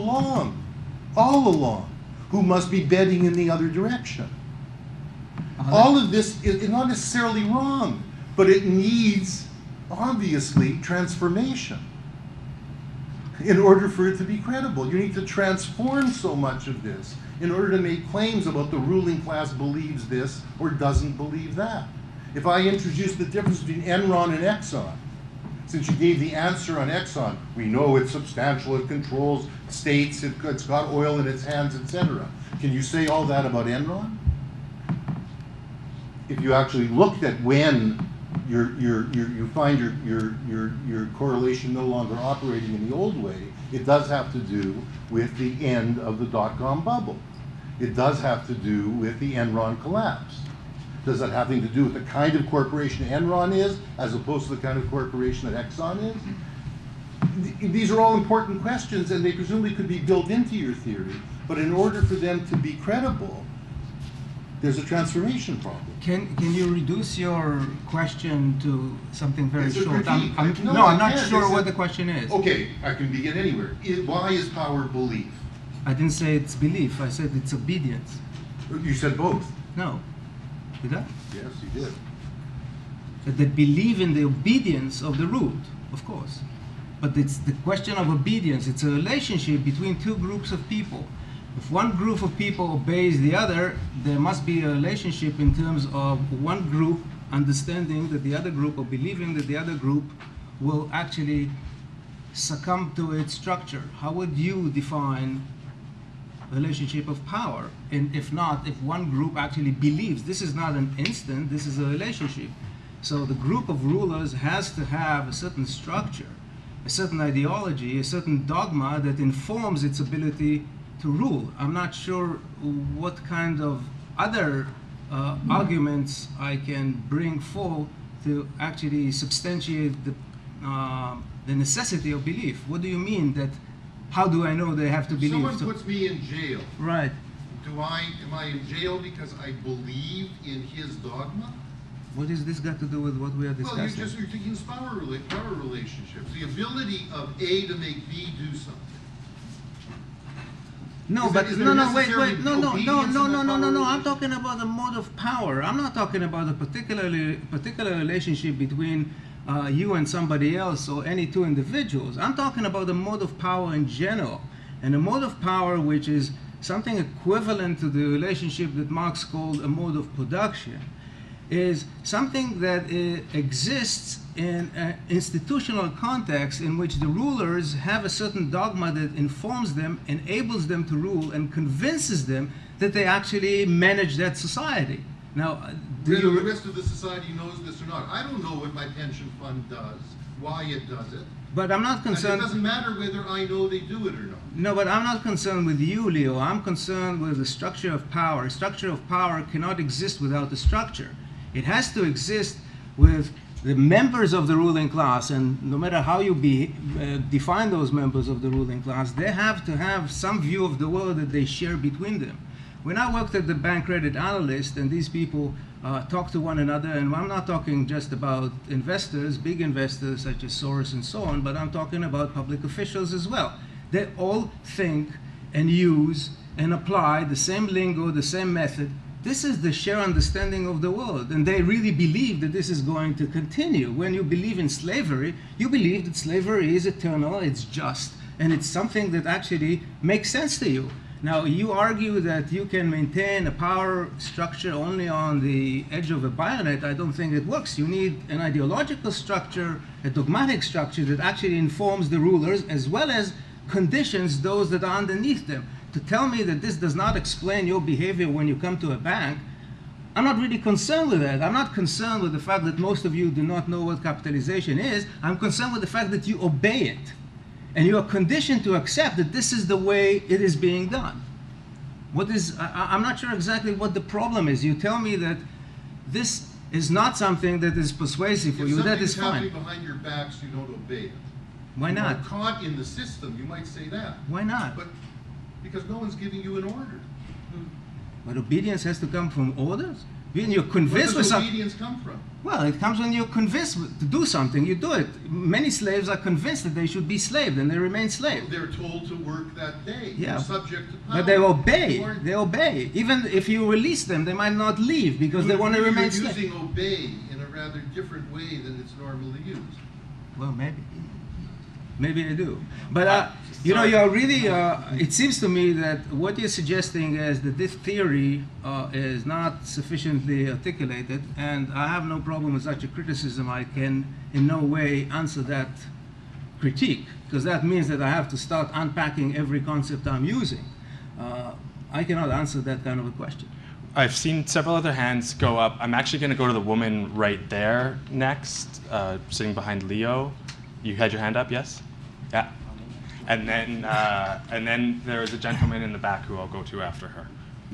along, who must be betting in the other direction. All of this is not necessarily wrong, but it needs, obviously, transformation in order for it to be credible. You need to transform so much of this in order to make claims about the ruling class believes this or doesn't believe that. If I introduce the difference between Enron and Exxon, since you gave the answer on Exxon, we know it's substantial, it controls states, it's got oil in its hands, etc. Can you say all that about Enron? If you actually looked at when you find your correlation no longer operating in the old way, it does have to do with the end of the dot-com bubble. It does have to do with the Enron collapse. Does that have anything to do with the kind of corporation Enron is, as opposed to the kind of corporation that Exxon is? These are all important questions, and they presumably could be built into your theory. But in order for them to be credible, there's a transformation problem. Can you reduce your question to something very It's a short? critique. I'm I not can't. sure what the question is. Okay, I can begin anywhere. Why is power belief? I didn't say it's belief. I said it's obedience. You said both. No. Did I? Yes, you did. That they believe in the obedience of the ruled, of course. But it's the question of obedience. It's a relationship between two groups of people. If one group of people obeys the other, there must be a relationship in terms of one group understanding that the other group, or believing that the other group will actually succumb to its structure. How would you define relationship of power? And if not, if one group actually believes, this is not an instant, this is a relationship. So the group of rulers has to have a certain structure, a certain ideology, a certain dogma that informs its ability to rule. I'm not sure what kind of other arguments I can bring forth to actually substantiate the necessity of belief. What do you mean that? How do I know they have to believe? Someone puts me in jail. Right. Am I in jail because I believe in his dogma? What has this got to do with what we are discussing? Well, you're thinking power relationships. The ability of A to make B do something. No, Is but there wait. necessarily No. obedience in the power I'm relationship? talking about the mode of power. I'm not talking about a particular relationship between you and somebody else or any two individuals. I'm talking about the mode of power in general, and a mode of power which is something equivalent to the relationship that Marx called a mode of production, is something that exists in an institutional context in which the rulers have a certain dogma that informs them, enables them to rule, and convinces them that they actually manage that society. Now, Whether the rest of the society knows this or not. I don't know what my pension fund does, why it does it, But I'm not And concerned. it doesn't matter whether I know they do it or not. No, but I'm not concerned with you, Leo. I'm concerned with the structure of power. Structure of power cannot exist without the structure. It has to exist with the members of the ruling class, and no matter how you define those members of the ruling class, they have to have some view of the world that they share between them. When I worked at the bank credit analyst, and these people talk to one another, and I'm not talking just about investors, big investors such as Soros and so on, but I'm talking about public officials as well. They all think and use and apply the same lingo, the same method. This is the shared understanding of the world, and they really believe that this is going to continue. When you believe in slavery, you believe that slavery is eternal, it's just, and it's something that actually makes sense to you. Now, you argue that you can maintain a power structure only on the edge of a bayonet. I don't think it works. You need an ideological structure, a dogmatic structure that actually informs the rulers as well as conditions those that are underneath them. To tell me that this does not explain your behavior when you come to a bank, I'm not really concerned with that. I'm not concerned with the fact that most of you do not know what capitalization is. I'm concerned with the fact that you obey it. And you are conditioned to accept that this is the way it is being done. I'm not sure exactly what the problem is. You tell me that this is not something that is persuasive for you. That is If something's fine. happening behind your backs, you don't obey it. Why You are not? caught in the system, you might say that. Why not? But because no one's giving you an order. But obedience has to come from orders. When you're Where convinced with does something. obedience come from? Well, it comes when you're convinced to do something, you do it. Many slaves are convinced that they should be slaves, and they remain slaves. They're told to work that day. Yeah. They're subject to power. But they obey. You aren't- They obey. Even if you release them, they might not leave because they want to remain You're slaves. using obey in a rather different way than it's normally used. Well, maybe. Maybe I do. But, you know, you're really, it seems to me that what you're suggesting is that this theory is not sufficiently articulated, and I have no problem with such a criticism. I can in no way answer that critique, because that means that I have to start unpacking every concept I'm using. I cannot answer that kind of a question. I've seen several other hands go up. I'm actually going to go to the woman right there next, sitting behind Leo. You had your hand up, yes? Yeah. And then there is a gentleman in the back who I'll go to after her.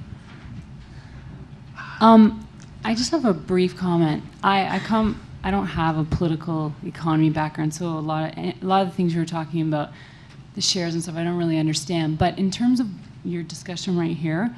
I just have a brief comment. I don't have a political economy background, so a lot of the things you were talking about, the shares and stuff, I don't really understand. But in terms of your discussion right here,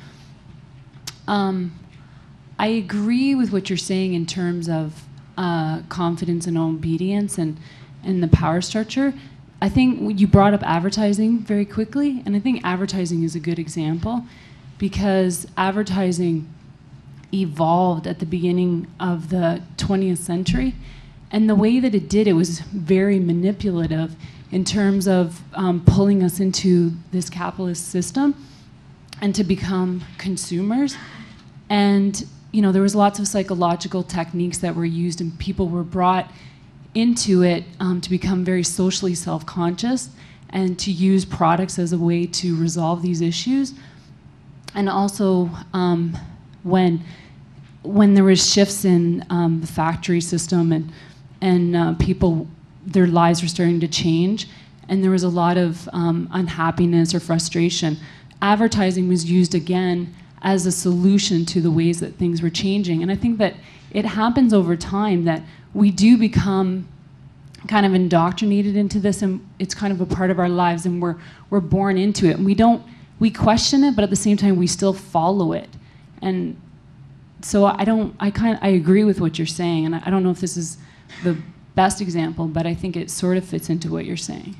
I agree with what you're saying in terms of confidence and obedience and the power structure. I think you brought up advertising very quickly, and I think advertising is a good example because advertising evolved at the beginning of the 20th century, and the way that it did it was very manipulative in terms of pulling us into this capitalist system and to become consumers. And you know, there was lots of psychological techniques that were used, and people were brought into it to become very socially self-conscious and to use products as a way to resolve these issues. And also when there was shifts in the factory system and people, their lives were starting to change, and there was a lot of unhappiness or frustration, advertising was used again as a solution to the ways that things were changing. And I think that it happens over time that we do become kind of indoctrinated into this, and it's kind of a part of our lives, and we're born into it. And we question it, but at the same time we still follow it. And so I agree with what you're saying, and I don't know if this is the best example, but I think it sort of fits into what you're saying.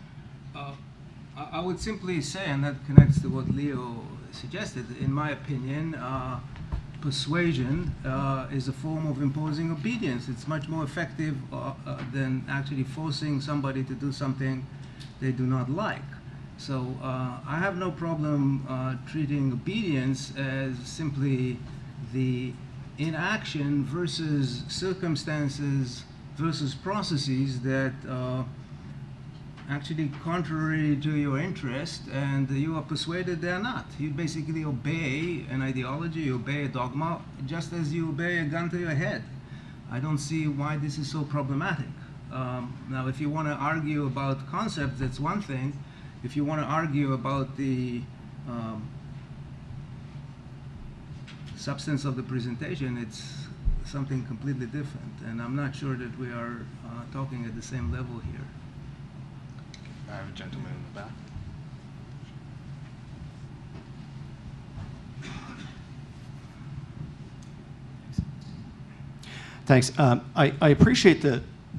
I would simply say, and that connects to what Leo suggested, in my opinion, persuasion is a form of imposing obedience. It's much more effective than actually forcing somebody to do something they do not like. So I have no problem treating obedience as simply the inaction versus circumstances versus processes that actually contrary to your interest, and you are persuaded they're not. You basically obey an ideology, you obey a dogma, just as you obey a gun to your head. I don't see why this is so problematic. Now, if you want to argue about concepts, that's one thing. If you want to argue about the substance of the presentation, it's something completely different. And I'm not sure that we are talking at the same level here. I have a gentleman in the back. Thanks. I appreciate the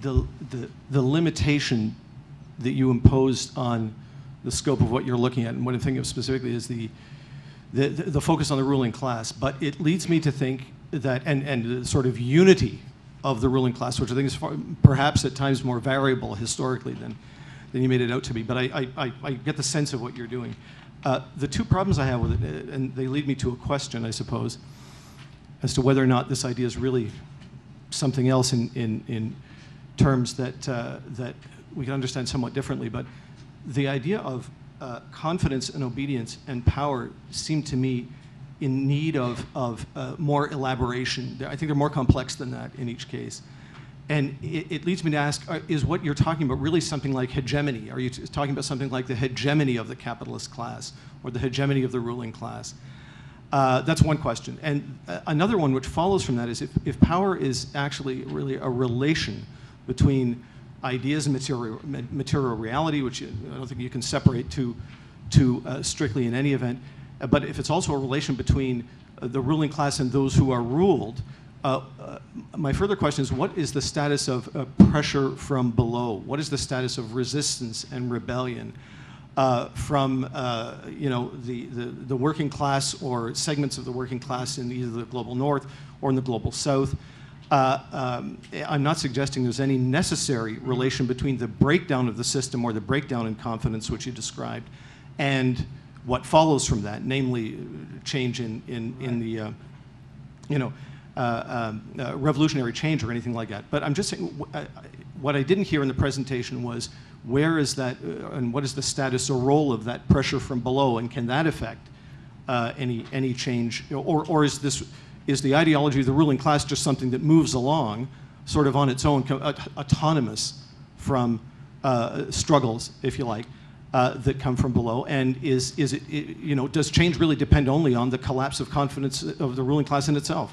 limitation that you imposed on the scope of what you're looking at, and what I'm thinking of specifically is the focus on the ruling class. But it leads me to think that, and the sort of unity of the ruling class, which I think is perhaps at times more variable historically than you made it out to be. But I get the sense of what you're doing. The two problems I have with it, and they lead me to a question, I suppose, as to whether or not this idea is really something else in terms that we can understand somewhat differently. But the idea of confidence and obedience and power seem to me in need of more elaboration. I think they're more complex than that in each case. And it leads me to ask, is what you're talking about really something like hegemony? Are you talking about something like the hegemony of the capitalist class or the hegemony of the ruling class? That's one question. And another one which follows from that is if power is actually really a relation between ideas and material reality, which I don't think you can separate too strictly in any event, but if it's also a relation between the ruling class and those who are ruled, my further question is, what is the status of pressure from below? What is the status of resistance and rebellion from the working class or segments of the working class in either the global north or in the global south? I'm not suggesting there's any necessary relation between the breakdown of the system or the breakdown in confidence, which you described, and what follows from that, namely change in the revolutionary change or anything like that. But I'm just saying, what I didn't hear in the presentation was, where is that, and what is the status or role of that pressure from below, and can that affect any change, or is the ideology of the ruling class just something that moves along, sort of on its own, autonomous from struggles, if you like, that come from below? And is it does change really depend only on the collapse of confidence of the ruling class in itself?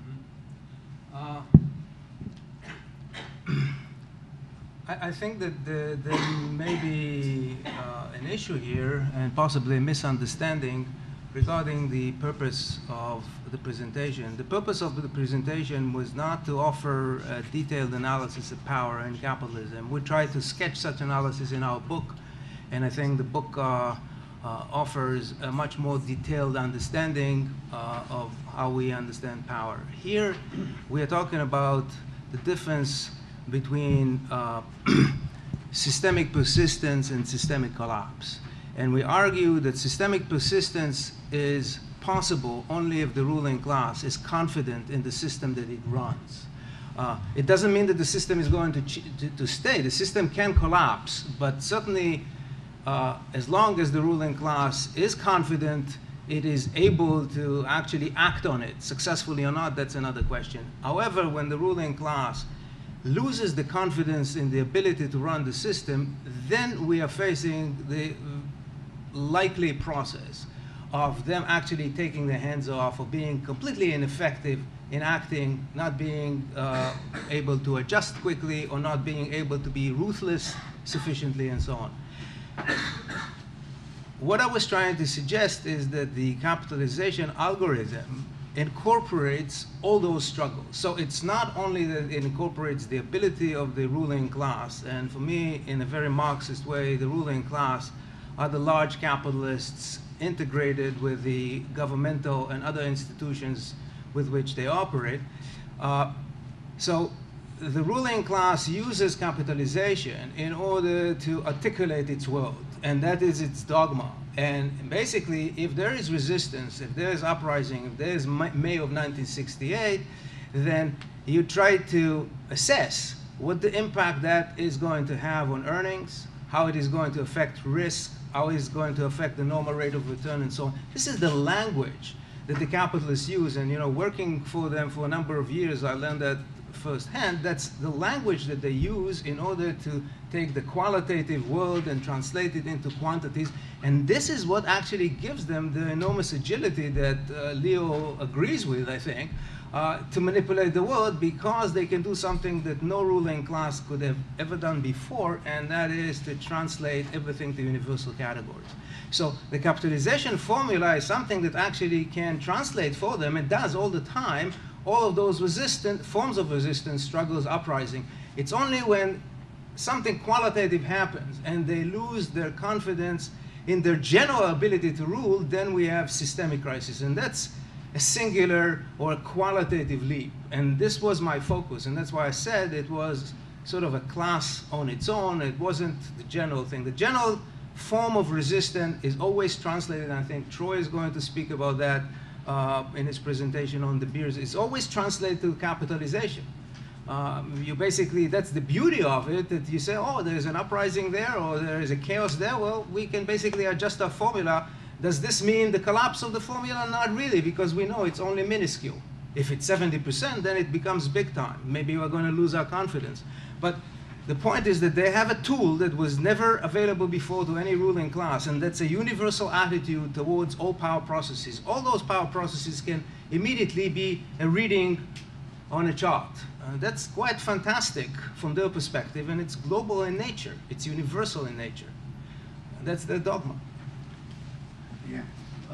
I think that there may be an issue here and possibly a misunderstanding regarding the purpose of the presentation. The purpose of the presentation was not to offer a detailed analysis of power and capitalism. We tried to sketch such analysis in our book, and I think the book offers a much more detailed understanding of how we understand power. Here, we are talking about the difference between systemic persistence and systemic collapse. And we argue that systemic persistence is possible only if the ruling class is confident in the system that it runs. It doesn't mean that the system is going to stay. The system can collapse, but certainly as long as the ruling class is confident, it is able to actually act on it. Successfully or not, that's another question. However, when the ruling class loses the confidence in the ability to run the system, then we are facing the likely process of them actually taking their hands off, or being completely ineffective in acting, not being able to adjust quickly, or not being able to be ruthless sufficiently, and so on. What I was trying to suggest is that the capitalization algorithm incorporates all those struggles. So it's not only that it incorporates the ability of the ruling class, and for me, in a very Marxist way, the ruling class are the large capitalists integrated with the governmental and other institutions with which they operate. So the ruling class uses capitalization in order to articulate its world, and that is its dogma. And basically, if there is resistance, if there is uprising, if there is May of 1968, then you try to assess what the impact that is going to have on earnings, how it is going to affect risk, how it is going to affect the normal rate of return, and so on. This is the language that the capitalists use, and working for them for a number of years, I learned that firsthand. That's the language that they use in order to take the qualitative world and translate it into quantities. And this is what actually gives them the enormous agility that Leo agrees with, I think, to manipulate the world, because they can do something that no ruling class could have ever done before, and that is to translate everything to universal categories. So the capitalization formula is something that actually can translate for them, and does all the time, all of those forms of resistance, struggles, uprising. It's only when something qualitative happens and they lose their confidence in their general ability to rule, then we have systemic crisis. And that's a singular or a qualitative leap. And this was my focus, and that's why I said it was sort of a class on its own. It wasn't the general thing. The general form of resistance is always translated, and I think Troy is going to speak about that in his presentation on De Beers. It's always translated to capitalization. You basically, that's the beauty of it, that you say, oh, there's an uprising there, or there is a chaos there. Well, we can basically adjust our formula. Does this mean the collapse of the formula? Not really, because we know it's only minuscule. If it's 70%, then it becomes big time. Maybe we're going to lose our confidence. But the point is that they have a tool that was never available before to any ruling class, and that's a universal attitude towards all power processes. All those power processes can immediately be a reading on a chart. That's quite fantastic from their perspective, and it's global in nature. It's universal in nature. That's their dogma. Yeah. Do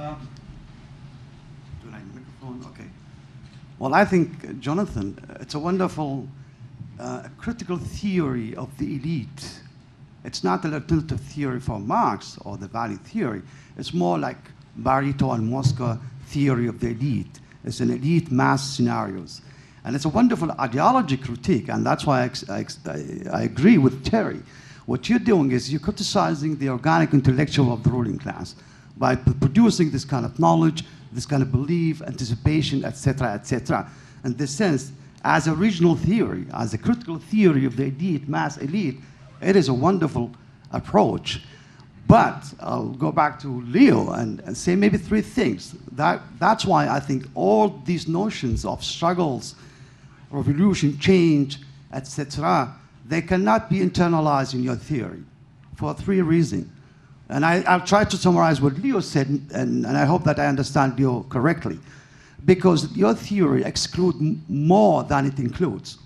I need a microphone? Okay. Well, I think, Jonathan, it's a wonderful critical theory of the elite. It's not an alternative theory for Marx or the value theory. It's more like Barreto and Mosca theory of the elite. It's an elite mass scenarios. And it's a wonderful ideology critique, and that's why I agree with Terry. What you're doing is you're criticizing the organic intellectual of the ruling class by producing this kind of knowledge, this kind of belief, anticipation, etc., etc. In this sense, as a regional theory, as a critical theory of the elite, mass elite, it is a wonderful approach. But I'll go back to Leo and say maybe three things. That's why I think all these notions of struggles, revolution, change, etc., they cannot be internalized in your theory for three reasons. And I'll try to summarize what Leo said, and I hope that I understand Leo correctly. Because your theory excludes more than it includes.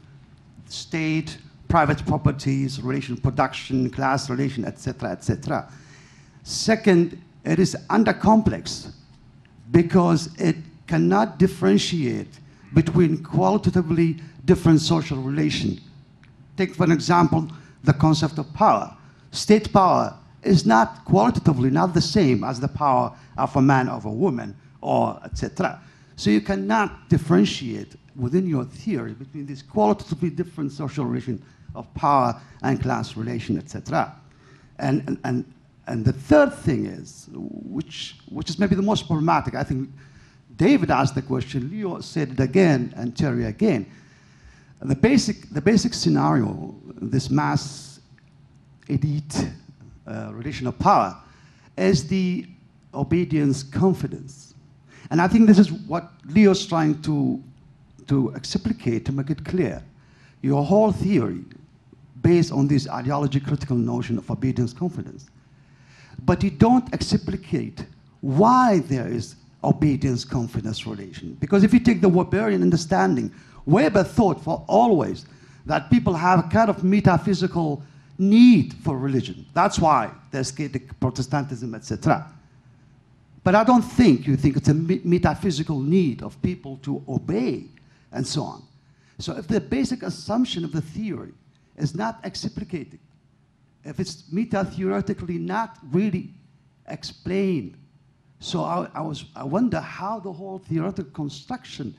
State, private properties, relation production, class relation, etc., etc. Second, it is undercomplex because it cannot differentiate between qualitatively different social relations. Take, for example, the concept of power. State power is not qualitatively not the same as the power of a man or a woman, or etc. So you cannot differentiate within your theory between these qualitatively different social relations of power and class relation, etc. And the third thing is, which is maybe the most problematic, I think David asked the question, Leo said it again, and Terry again. The basic scenario, this mass elite relation of power, is the obedience confidence. And I think this is what Leo's trying to explicate, to make it clear. Your whole theory based on this ideology critical notion of obedience confidence. But you don't explicate why there is obedience confidence relation. Because if you take the Weberian understanding, Weber thought for always that people have a kind of metaphysical need for religion. That's why there's Protestantism, etc. But I don't think you think it's a metaphysical need of people to obey and so on. So if the basic assumption of the theory is not explicated, if it's meta-theoretically not really explained, so I wonder how the whole theoretical construction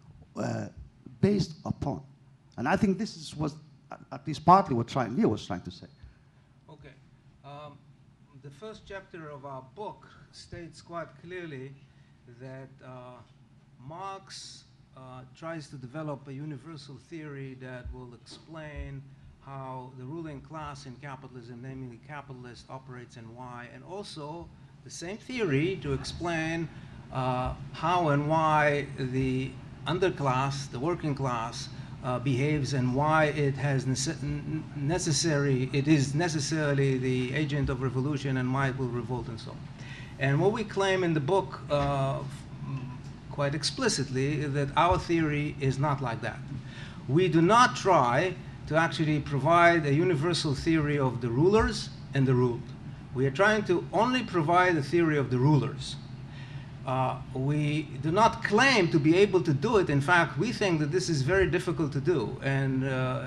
based upon. And I think this is what, at least partly what Leo was trying to say. Okay. The first chapter of our book states quite clearly that Marx tries to develop a universal theory that will explain how the ruling class in capitalism, namely capitalist, operates and why, and also the same theory to explain how and why the underclass, the working class, behaves and why it is necessarily the agent of revolution and why it will revolt and so on. And what we claim in the book quite explicitly is that our theory is not like that. We do not try to actually provide a universal theory of the rulers and the ruled. We are trying to only provide a theory of the rulers. We do not claim to be able to do it. In fact, we think that this is very difficult to do. And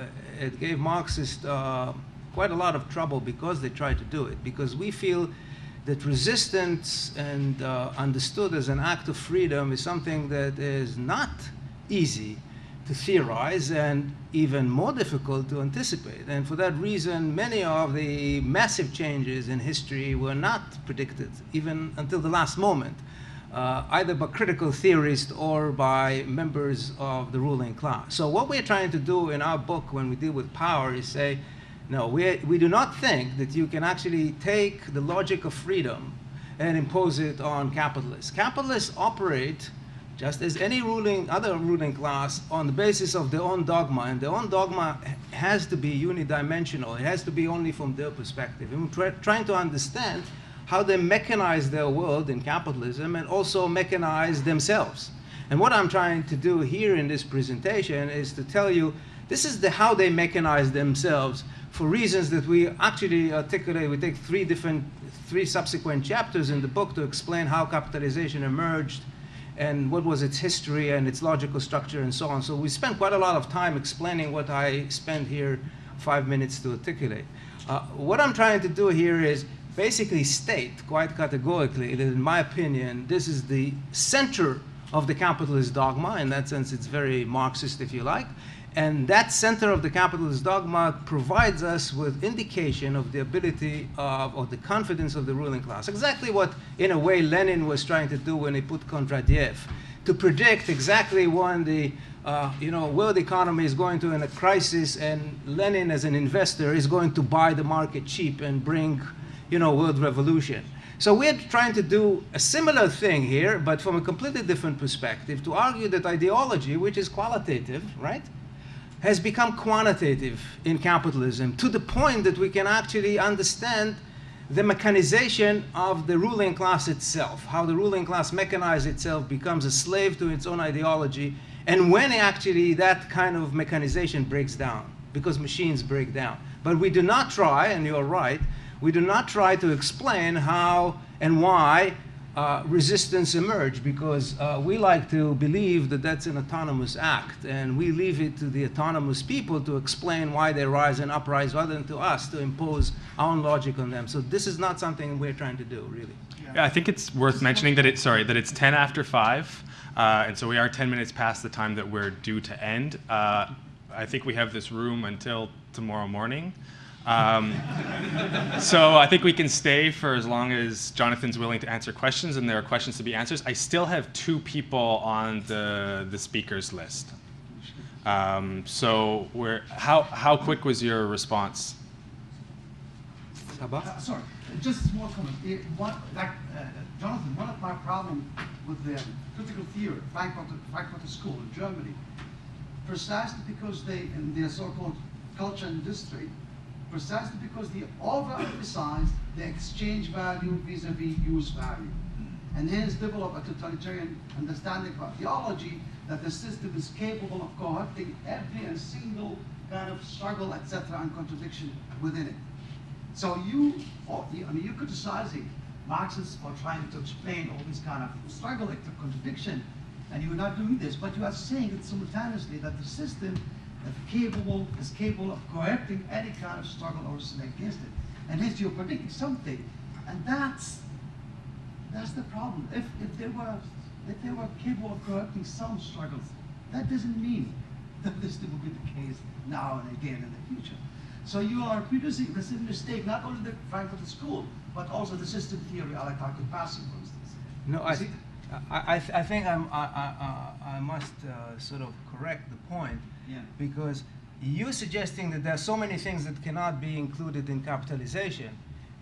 it gave Marxists quite a lot of trouble because they tried to do it. Because we feel that resistance and understood as an act of freedom is something that is not easy to theorize and even more difficult to anticipate. And for that reason, many of the massive changes in history were not predicted, even until the last moment. Either by critical theorists or by members of the ruling class. So what we're trying to do in our book when we deal with power is say, no, we do not think that you can actually take the logic of freedom and impose it on capitalists. Capitalists operate just as any other ruling class on the basis of their own dogma, and their own dogma has to be unidimensional. It has to be only from their perspective. And we're trying to understand how they mechanize their world in capitalism and also mechanize themselves. And what I'm trying to do here in this presentation is to tell you this is how they mechanize themselves for reasons that we actually articulate. We take three subsequent chapters in the book to explain how capitalization emerged and what was its history and its logical structure and so on. So we spent quite a lot of time explaining what I spent here 5 minutes to articulate. What I'm trying to do here is basically state quite categorically that, in my opinion, this is the center of the capitalist dogma. In that sense, it's very Marxist, if you like. And that center of the capitalist dogma provides us with indication of the ability of, or the confidence of the ruling class. Exactly what, in a way, Lenin was trying to do when he put Kondratiev, to predict exactly when the world economy is going to in a crisis, and Lenin, as an investor, is going to buy the market cheap and bring world revolution. So we're trying to do a similar thing here, but from a completely different perspective, to argue that ideology, which is qualitative, right, has become quantitative in capitalism to the point that we can actually understand the mechanization of the ruling class itself, how the ruling class mechanizes itself, becomes a slave to its own ideology, and when actually that kind of mechanization breaks down, because machines break down. But we do not try, and you're right, we do not try to explain how and why resistance emerged, because we like to believe that that's an autonomous act, and we leave it to the autonomous people to explain why they rise and uprise, rather than to us to impose our own logic on them. So this is not something we're trying to do, really. Yeah, I think it's worth mentioning that it's 10 after 5, and so we are 10 minutes past the time that we're due to end. I think we have this room until tomorrow morning. So I think we can stay for as long as Jonathan's willing to answer questions, and there are questions to be answered. I still have 2 people on the speakers list. So how quick was your response? Sorry, just a small comment. Jonathan, one of my problems with the critical theory, Frankfurter School in Germany, precisely because in their so-called culture industry, precisely because they overemphasize the exchange value vis-a-vis use value. And hence develop a totalitarian understanding of theology that the system is capable of co-opting every and single kind of struggle, etc., and contradiction within it. So you're criticizing Marxists for trying to explain all this kind of struggle, contradiction, and you're not doing this, but you are saying it simultaneously that the system is capable of correcting any kind of struggle or sin against it. And hence you're predicting something. And that's the problem. If they were capable of correcting some struggles, that doesn't mean that this will be the case now and again in the future. So you are reproducing the same mistake, not only the Frankfurter School, but also the system theory, like Dr. Passy, for instance. No, I think I must sort of correct the point. Yeah. Because you're suggesting that there are so many things that cannot be included in capitalization,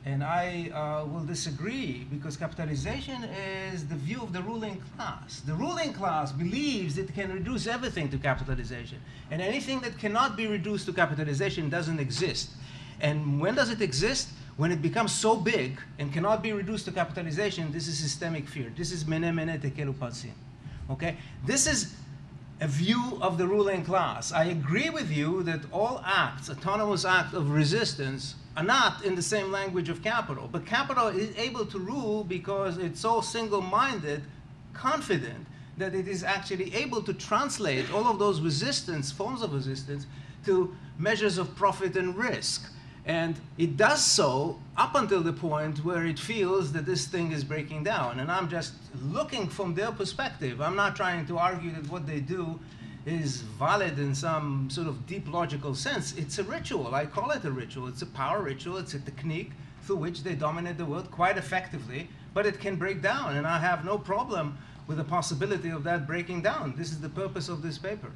And I will disagree, because capitalization is the view of the ruling class. The ruling class believes it can reduce everything to capitalization. And anything that cannot be reduced to capitalization doesn't exist. And when does it exist? When it becomes so big and cannot be reduced to capitalization. This is systemic fear. This is mene mene tekel uparsin. Okay? This is a view of the ruling class. I agree with you that all acts, autonomous acts of resistance, are not in the same language of capital. But capital is able to rule because it's so single-minded, confident, that it is actually able to translate all of those resistance, forms of resistance, to measures of profit and risk. And it does so up until the point where it feels that this thing is breaking down. And I'm just looking from their perspective. I'm not trying to argue that what they do is valid in some sort of deep logical sense. It's a ritual. I call it a ritual. It's a power ritual. It's a technique through which they dominate the world quite effectively. But it can break down. And I have no problem with the possibility of that breaking down. This is the purpose of this paper.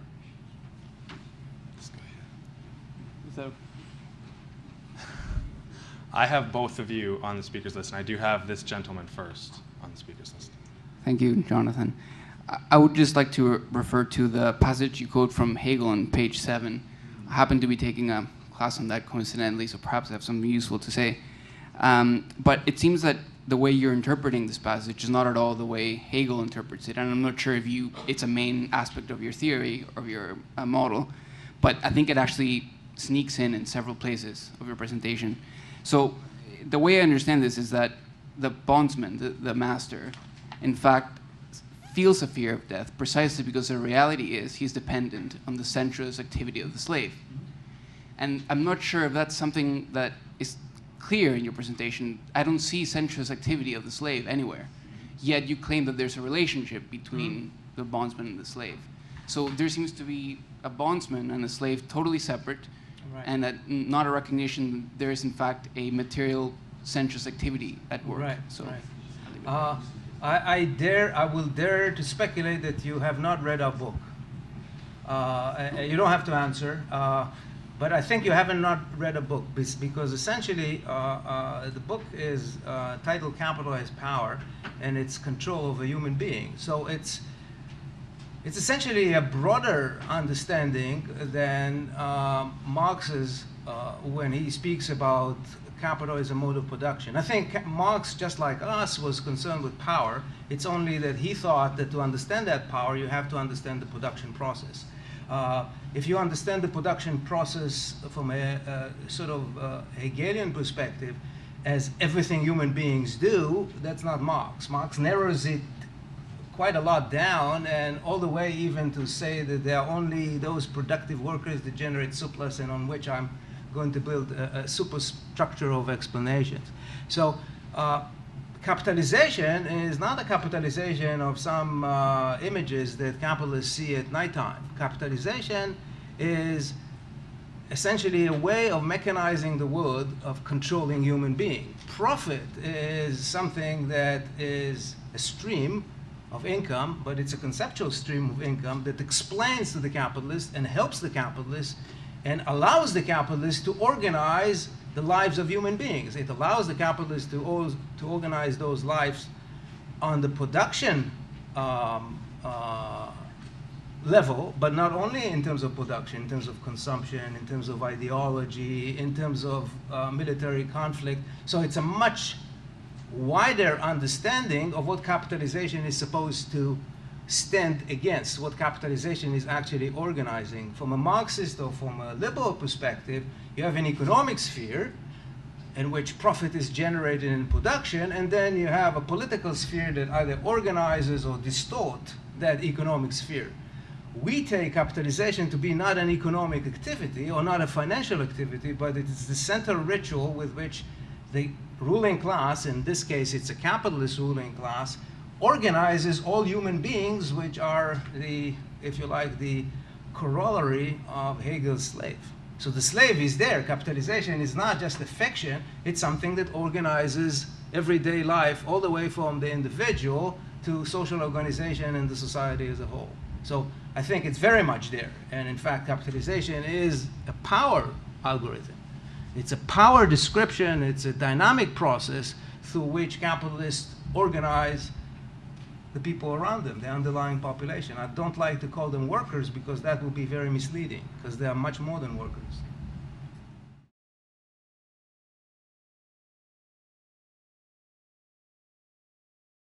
So, I have both of you on the speakers list, and I do have this gentleman first on the speakers list. Thank you, Jonathan. I would just like to refer to the passage you quote from Hegel on page 7. I happen to be taking a class on that coincidentally, so perhaps I have something useful to say. But it seems that the way you're interpreting this passage is not at all the way Hegel interprets it, and I'm not sure if it's a main aspect of your theory or your model, but I think it actually sneaks in several places of your presentation. So the way I understand this is that the bondsman, the master, in fact, feels a fear of death precisely because the reality is he's dependent on the sensuous activity of the slave. And I'm not sure if that's something that is clear in your presentation. I don't see sensuous activity of the slave anywhere. Yet you claim that there's a relationship between the bondsman and the slave. So there seems to be a bondsman and a slave totally separate, Right. and not a recognition that there is in fact a material sensuous activity at work. Right, So right. I will dare to speculate that you have not read our book. You don't have to answer, but I think you haven't not read a book, because essentially the book is titled Capital as Power, and it's control of a human being. So it's essentially a broader understanding than Marx's when he speaks about capital as a mode of production. I think Marx, just like us, was concerned with power. It's only that he thought that to understand that power, you have to understand the production process. If you understand the production process from a sort of Hegelian perspective, as everything human beings do, that's not Marx. Marx narrows it quite a lot down, and all the way even to say that there are only those productive workers that generate surplus, and on which I'm going to build a superstructure of explanations. So capitalization is not a capitalization of some images that capitalists see at nighttime. Capitalization is essentially a way of mechanizing the world, of controlling human beings. Profit is something that is a stream of income, but it's a conceptual stream of income that explains to the capitalist and helps the capitalist and allows the capitalist to organize the lives of human beings. It allows the capitalist to organize those lives on the production level, but not only in terms of production, in terms of consumption, in terms of ideology, in terms of military conflict. So it's a much wider understanding of what capitalization is supposed to stand against, what capitalization is actually organizing. From a Marxist or from a liberal perspective, you have an economic sphere in which profit is generated in production, and then you have a political sphere that either organizes or distorts that economic sphere. We take capitalization to be not an economic activity or not a financial activity, but it is the central ritual with which the ruling class, in this case it's a capitalist ruling class, organizes all human beings, which are the, if you like, the corollary of Hegel's slave. So the slave is there. Capitalization is not just a fiction, it's something that organizes everyday life all the way from the individual to social organization and the society as a whole. So I think it's very much there. And in fact, capitalization is a power algorithm. It's a power description, it's a dynamic process through which capitalists organize the people around them, the underlying population. I don't like to call them workers because that would be very misleading, because they are much more than workers.